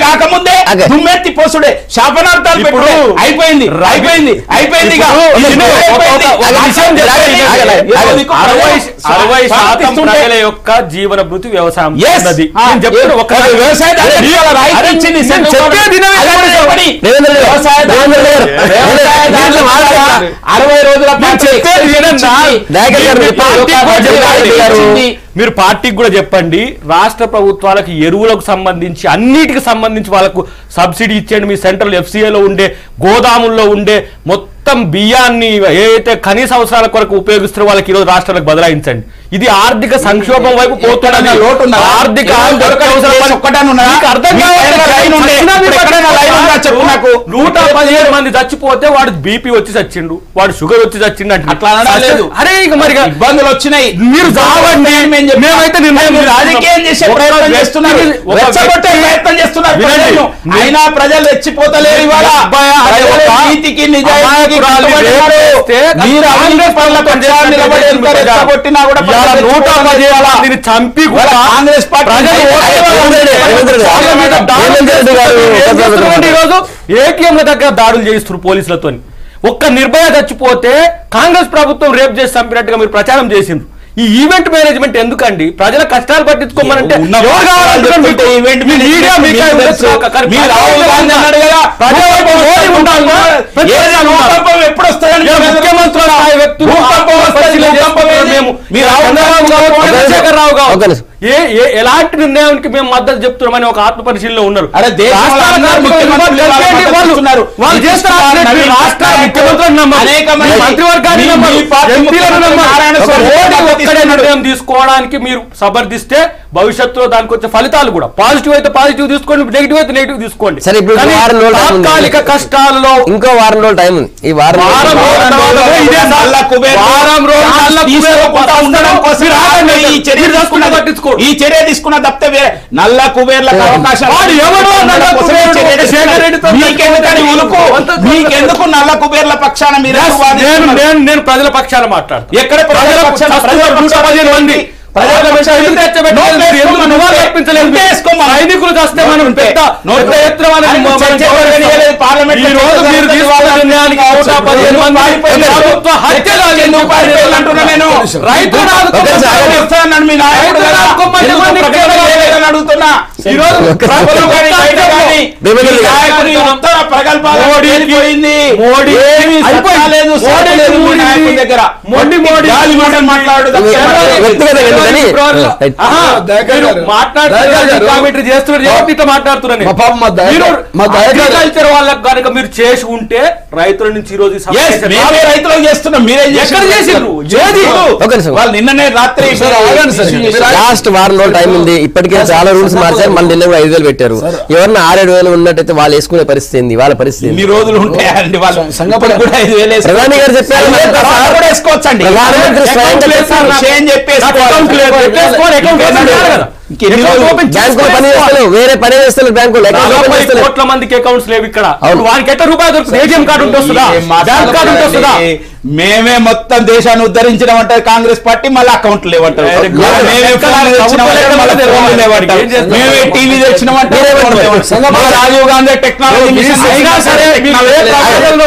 కాకముందే Okay. దుమ్మెత్తి పోసుడే శాపనార్థాలు ఇప్పుడు పెట్టుడే అయిపోయింది అయిపోయింది అయిపోయింది ఇక. ఇప్పుడు ఇది ఒక- అయిపోయింది. ఒక- ఒక ఆ విషయం చెప్పండి. చెప్పండి. ఏదో నీకు అరవై అరవై శాతం స్వాగతిస్తుంటే ప్రజల యొక్క జీవన భృతి వ్యవసాయం Yes. ఉన్నది. ఆ, నేను చెప్తున్నా ఒక్క ఏ- వ్యవసాయదారులకు నేను- ఇవాళ రాయితీ అరే, ఇచ్చింది నేను సెంట్రల్ చెప్పే గవర్నమెంట్. దినమే అది కూడా కాదు. చెప్పండి. రేవంత్ రెడ్డి గారు, వ్యవసాయదారులకు రేవంత్ రెడ్డి గారు, వ్యవసాయదారులకు మాట్లాడాలి. అరవై రోజుల నేను పాటు చెప్పేది వినండి. దయాకర్ గారు, మీరు ఇప్పుడు పార్టీకి ఒక కూడా జగన్ చెప్పండి. గారు, మీరు పార్టీకి కూడా చెప్పండి, రాష్ట్ర ప్రభుత్వాలకు ఎరువులకు సంబంధించి అన్నిటికి సంబంధించి వాళ్ళకు సబ్సిడీ ఇచ్చేయండి. మీ సెంట్రల్ ఎఫ్సిఏలో ఉండే గోదాముల్లో ఉండే మొత్తం బియ్యాన్ని ఏదైతే కనీస అవసరాల కొరకు ఉపయోగిస్తారో వాళ్ళకి ఈరోజు రాష్ట్రాలకు బదలాయించండి. ఇది ఆర్థిక సంక్షోభం వైపు పోతున్నది. లోటు ఉన్నదా? ఆర్థిక ఎవరు దొరకని అత్యవసర కేసు పని- ఒక్కటేనా ఉన్నదా? మీకు అర్థం మీ కావట్లేదు. ఎక్కడ లైన్ ఉండే? చచ్చినా మీకు ఇప్పుడు ఎక్కడైనా లైన్ ఉందా చెప్పు నాకు. నూట పదిహేడు మంది చచ్చిపోతే వాడు బీపీ వచ్చి చచ్చిండు, వాడు షుగర్ వచ్చి చచ్చిండు అంటే అట్లా అనడం లేదు. అరే ఇక మరి ఇక ఇబ్బందులు వచ్చినాయి. మీరు చావండి. మేము చెప్పాం. మేమైతే నిర్ణయం మీరు తీసుకున్నాం. రాజకీయం చేసే ఒక ప్రయత్నం వ్యక్తిని- చేస్తున్నారు. ఒక రెచ్చగొట్టే వ్యక్తి- ప్రయత్నం చేస్తున్నారు వినండి. ప్రజలను. అయినా ప్రజలు రెచ్చిపోతలేరు ఇవాళ. అబ్బాయి, అదే ప్రజలు ఒక నీతికి నిజాయితీకి అమాయకురాలిని కట్టుబడి రేపు ఉన్నారు. చేస్తే మీరు కాంగ్రెస్ అవినీతి పనుల పక్షాన నిలబడి ఎంత రెచ్చగొట్టినా కూడా ఇవాళ ప్రజలు నూట పదిహేడు మందిని చంపి కూడా ఇవాళ కాంగ్రెస్ పార్టీ ప్రజలు ఓట్ల వల్ల రేవంత్ రెడ్డి, రేవంత్ రెడ్డి, వాళ్ళ మీద దాడులు రేవంత్ రెడ్డి గారు ఏం చేస్తున్నారండి ఒక- ఈరోజు ఏటీఎంల దగ్గర దాడులు చేయిస్తున్నారు పోలీసులతో. ఒక్క నిర్భయ చచ్చిపోతే కాంగ్రెస్ ప్రభుత్వం రేపు చేసి చంపినట్టుగా మీరు ప్రచారం చేసిండ్రు. ఈ ఈవెంట్ మేనేజ్మెంట్ ఎందుకండి? ప్రజల కష్టాలు పట్టించుకోమనంటే ఉన్న ఎవరు కావాలంటున్నారు? చెప్తుంటే ఈవెంట్ మీ మీడియా మేనేజ్మెంట్ మీకే మీకు తెలుసు. తెలుసు. కానీ మీరు రాహుల్ గాంధీ అన్నాడు కదా, ప్రజలకు మోడీ ఉండాలా? ప్రతి ఏ ప్రజలు ఉండాలా? భూకంపం ఎప్పుడు వస్తాయని ఇలా ముఖ్యమంత్రుల స్థాయి వ్యక్తులు భూకంపం వస్తుంది, పరిశీలన భూకంపం చేస్తున్నారు ఏంది? మేము. మీరు రాహుల్ చంద్రబాబు గాంధీ కావచ్చు, ఒక చంద్రశేఖరరావు ఒక కావచ్చు. నిమిషం. ఏ ఏ ఎలాంటి నిర్ణయానికి మేము మద్దతు చెప్తున్నామని ఒక ఆత్మ పరిశీలనలో ఉన్నారు. అరే దేశంలో రాష్ట్రాల అందరూ కార్మికులు ముఖ్యమంత్రులు కలిపేయండి వాళ్ళ మద్దతు వాళ్ళు. ఇస్తున్నారు. వాళ్ళు ఈ చేస్తారు కృష్ణ అసలు నవీన్ రాష్ట్ర పట్నాయక్ ముఖ్యమంత్రులను నమ్మరు. అనేక మంది మీ మంత్రివర్గాన్ని మీ- నమ్మరు. మీ పార్టీ ఎంపీలను ముఖ్యమంత్రి నమ్మరు. నారాయణ ఒక స్వామి మోడీ మద్దతు ఒక్కడే ఇస్తున్నాడు. నిర్ణయం తీసుకోవడానికి మీరు సమర్థిస్తే భవిష్యత్తులో దానికి వచ్చే ఫలితాలు కూడా పాజిటివ్ అయితే పాజిటివ్ తీసుకోండి, నెగిటివ్ అయితే నెగిటివ్ తీసుకోండి. సరే, ఇప్పుడు కానీ వారం రోజులు టైం ఉంది. తాత్కాలిక కష్టాల్లో ఇంకో వారం రోజులు టైం ఉంది. ఈ వారం వారం రోజులు- రోజుల తర్వాత ఇదే సార్. నల్ల కుబేర్ వారం రోజులు నల్ల కుబేర్ తీసుకోకుండా ఉండడం కోసం మీరు ఆగండి. ఈ చర్య మీరు తీసుకున్న పట్టించుకోరు. ఈ చర్య తీసుకున్న తప్పితే వేరే నల్ల కుబేర్లకు అవకాశం వాడు ఎవడో నల్ల కుబేరుడు? శేఖర్ రెడ్డితో మీకెందుకని ఉలుకు మీకెందుకు నల్ల కుబేర్ల పక్షాన మీరు Yes, ఎందుకు నేను వాదిస్తున్నారు? నేను నేను ప్రజల పక్షాన మాట్లాడతాను. ఎక్కడ ప్రజల ప్రజల పక్షాన పక్షాన ప్రజల నూట పక్షాన పదిహేను మంది ప్రజల ప్రజల పక్షాన ఎందుకు తెచ్చబెట్టలేదు? నోట్లు ఎందుకు వేసుకోమని నివాళులు ఉంటే- అర్పించలేదు? ఉంటే వేసుకోమని. సైనికులు చేస్తే మనం నోట్లు పెద్ద నోట్లు పెద్ద ఎత్తున వాళ్ళని ఆయన మనం చర్చ గౌరవిస్తాం. చేయలేదు. పార్లమెంట్లో ఈ రోజు చర్చ మీరు జరుగుతుంది. తీసుకున్న వాళ్ళ నిర్ణయానికి నూట పదిహేను మంది పారిపోయింది. ప్రభుత్వ హత్యలు ఎందుకు పారిపోయింది అంటున్నా నేను. రైతులు ఒకే సార్, రైతులు వస్తానన్నాడు మీ నాయకుడు రైతులు కదా. ఆదుకోమని ఎందుకు ఇవ్వండి. ప్రకటన చేయలేదని అడుగుతున్నా. ఈ రోజు ప్రభుత్వం కానీ బయట కానీ రేవంత్ మీ రెడ్డి గారు. నాయకుడి ఉత్తర ప్రగల్భాలు మోడీకి- వెళ్ళిపోయింది. మోడీ ఏమీ సత్తా లేదు, సత్తా మోడీకి లేదు మీ ఊడింది. నాయకుడి దగ్గర. మోడీ మోడీ గాలి మాటలు మాట్లాడు తప్ప ఏం మాట్లాడలేదు. వ్యక్తిగతంగా ఎందుకని? రైట్. ఆహా, దయాకర్ మీరు గారు. మాట్లాడుతున్నారు, దయాకర్ గారు. కామెంటరీ చేస్తున్నారు, ఎవరితో ఇట్లా మాట్లాడుతున్నారని. మా పాపం మా దయాకర్- మీరు మా దయాకర్ గారు. అగ్రికల్చర్ వాళ్ళకి కనుక మీరు చేసి ఉంటే రైతుల నుంచి ఈ రోజు ఈ Yes, సమస్య మేమే రైతులకు చేస్తున్నాం. మీరేం ఎక్కడ చేసిండ్రు? ఏది? ఒక నిమిషం. వాళ్ళు నిన్ననే రాత్రి సార్, ఆగండి సార్. issue చేశారు. లాస్ట్ వారం రోజులు టైం ఉంది. ఇప్పటికే చాలా రూల్స్ మార్చారు. మన నిన్న కూడా ఐదు వేలు పెట్టారు. ఎవరన్నా ఆరేడు వేలు ఉన్నట్టయితే వాళ్ళు వేసుకునే పరిస్థితి ఏంది? వాళ్ళ పరిస్థితి ఏంది? ఇన్ని రోజులు ఉంటాయండి వాళ్ళు సంగపడి కూడా ఐదు వేలు వేసుకోవచ్చు. ప్రధాని గారు చెప్పారు. ఐదు వేలు తర్వాత కూడా వేసుకోవచ్చండి. ప్రధానమంత్రి స్వయంగా అకౌంట్ లేదు సార్, చెప్పారు. విషయం చెప్పేసి నాకు అకౌంట్ లేదు. పెట్టేసుకోవాలి, అకౌంట్ ఓపెన్ చేయాలి కదా. ఇంకెన్ని అకౌంట్ రోజులు? ఓపెన్ బ్యాంకులో పని చేస్తలేవు, వేరే పని చేస్తలేవు, బ్యాంకులో అకౌంట్ ఓపెన్ నలభై చేస్తలేవు. కోట్ల మందికి అకౌంట్స్ లేవు ఇక్కడ. అవును. ఇప్పుడు వానికి ఎట్లా రూపాయలు దొరుకుతుంది? ఏటీఎం కార్డు ఉంటే వస్తుందా? ఏం బ్యాంక్ కార్డు ఉంటే వస్తుందా? మాట్లాడకండి. మేమే మొత్తం దేశాన్ని ఉద్ధరించడం అంటారు కాంగ్రెస్ పార్టీ, మళ్ళీ అకౌంట్ లేవంటారు. Very good. మేమే ఫోన్లు తెచ్చినామంటారు, మళ్ళీ ఫోన్లు లేవంటారు. ఏం చేస్తారు? మేమే టీవీ తెచ్చినామంటారు, మీరేమంటారు? ఫోన్లు లేవంటారు. మళ్ళీ రాజీవ్ గాంధీ టెక్నాలజీ మిషన్ అయినా సరే మీరు ఏ ప్రపంచంలో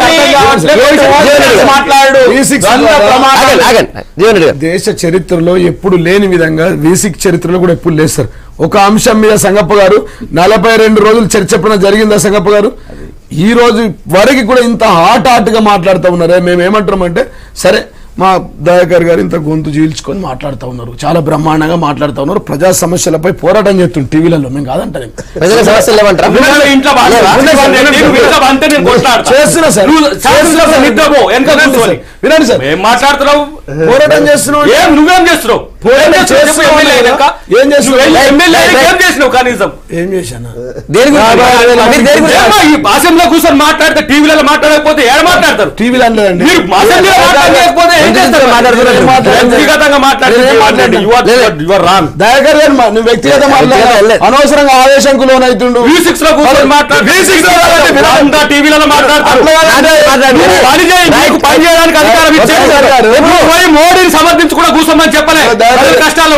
మాట్లాడు V six ద్వంద్వ ద్వారా- ప్రమాణాలు. ఆగండి, ఆగండి. జీవన్ రెడ్డి గారు. దేశ చరిత్రలో ఎప్పుడు లేని విధంగా వీసిక్ చరిత్రలో కూడా ఎప్పుడు లేదు సార్. ఒక అంశం మీద సంగప్ప గారు నలభై రెండు రోజులు చర్చ ఎప్పుడైనా జరిగిందా సంగప్ప గారు? ఈ రోజు వరకు కూడా ఇంత హాట్ హాట్ గా మాట్లాడుతూ ఉన్నారే. మేము ఏమంటామంటే సరే మా దయాకర్ గారు ఇంత గొంతు చీల్చుకొని మాట్లాడుతూ ఉన్నారు, చాలా బ్రహ్మాండంగా మాట్లాడుతూ ఉన్నారు, ప్రజా సమస్యలపై పోరాటం చేస్తుంది టీవీలలో. మేము కాదంటారు ప్రజల సమస్యలు లేవంటారా? నువ్వు ఇంట్లో బాగా లేదు, ఉండే లేదు, నేను లేదు. ఇంట్లో అంతే నేను కొట్లాడతా. చేస్తున్నా సార్. నువ్వు శాసనసభ నిద్రపో, వెనక వినండి కూర్చొని. సార్, వినండి సార్. ఏం మాట్లాడుతున్నావు? పోరాటం చేస్తున్నాం. ఏం నువ్వేం చేస్తున్నావు? పోరాటం ఏం చేస్తున్నావు? చేస్తున్నాం ఎమ్మెల్యే కదా. అయినాక? ఏం చేస్తున్నావు? నువ్వు వెళ్ళి రైట్, ఎమ్మెల్యే రైట్, అయినాక ఏం రైట్. చేసినావు కనీసం? ఏం చేశాను? దేని గురించి? మీరు దేని గురించి? ఏమ్మా, ఈ అసెంబ్లీలో కూర్చొని మాట్లాడితే టీవీలలో మాట్లాడకపోతే ఏడ మాట్లాడతారు? టీవీలో అనలేదండి. మీరు అసెంబ్లీలో మాట్లాడలేకపోతే ఏం చేస్తారు? మాట్లాడుతున్నారు. వ్యక్తిగతంగా మాట్లాడితే నేనేం మాట్లాడను. రాంగ్. దయాకర్ గారు మా- నువ్వు వ్యక్తిగత మాట్లాడాలి, వ్యక్తిగత అనవసరంగా ఆవేశంకు లోనైతుండు. వి సిక్స్ లో కూర్చొని మాట్లాడు. వి సిక్స్ లో కాదండి, అంతా టీవీలలో మాట్లాడతారు. మాట్లాడండి, మాట్లాడండి. నువ్వు పని చేయి, నీకు పని చేయడానికి అధికారం ఇచ్చారు. గారు. నువ్వు పోయి మోడీని సమర్థించుకున్న కూర్చోమని చెప్పలే కష్టాలు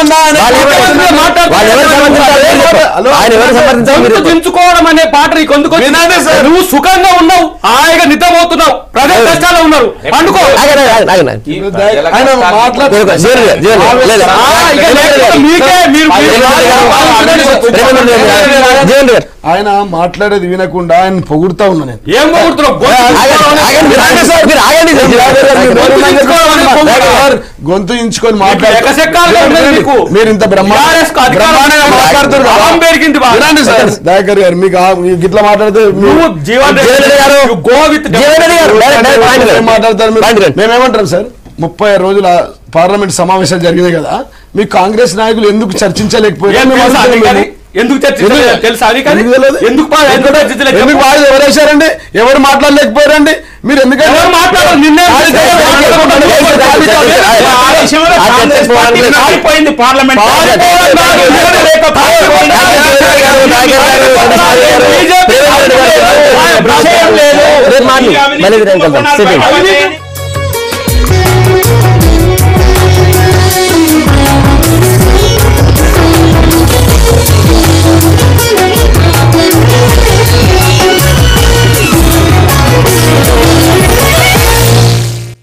దించుకోవడం అనే పాట నీకు ఎందుకు నువ్వు సుఖంగా ఉన్నావు హాయిగా నిద్రపోతున్నావు ప్రజల కష్టాలు ఉన్నారు పండుకో మీకే మీరు ఆయన మాట్లాడేది వినకుండా ఆయన పొగుడుతా ఉన్నా నేను ఏం పొగుడుతున్నావు గొంతు ఇంచుకొని మాట్లాడారు మీరు ఇంత బ్రహ్మాండంగా మాట్లాడుతున్నారు దయాకర్ గారు మీకు ఇట్లా మాట్లాడితే మాట్లాడతారు మేమేమంటాం సార్ ముప్పై రోజుల పార్లమెంట్ సమావేశాలు జరిగినాయి కదా మీ కాంగ్రెస్ నాయకులు ఎందుకు చర్చించలేకపోయారు ఎందుకు తెలుసా ఎందుకు ఎవరేశారండి ఎవరు మాట్లాడలేకపోయారండి మీరు ఎందుకంటే పార్లమెంట్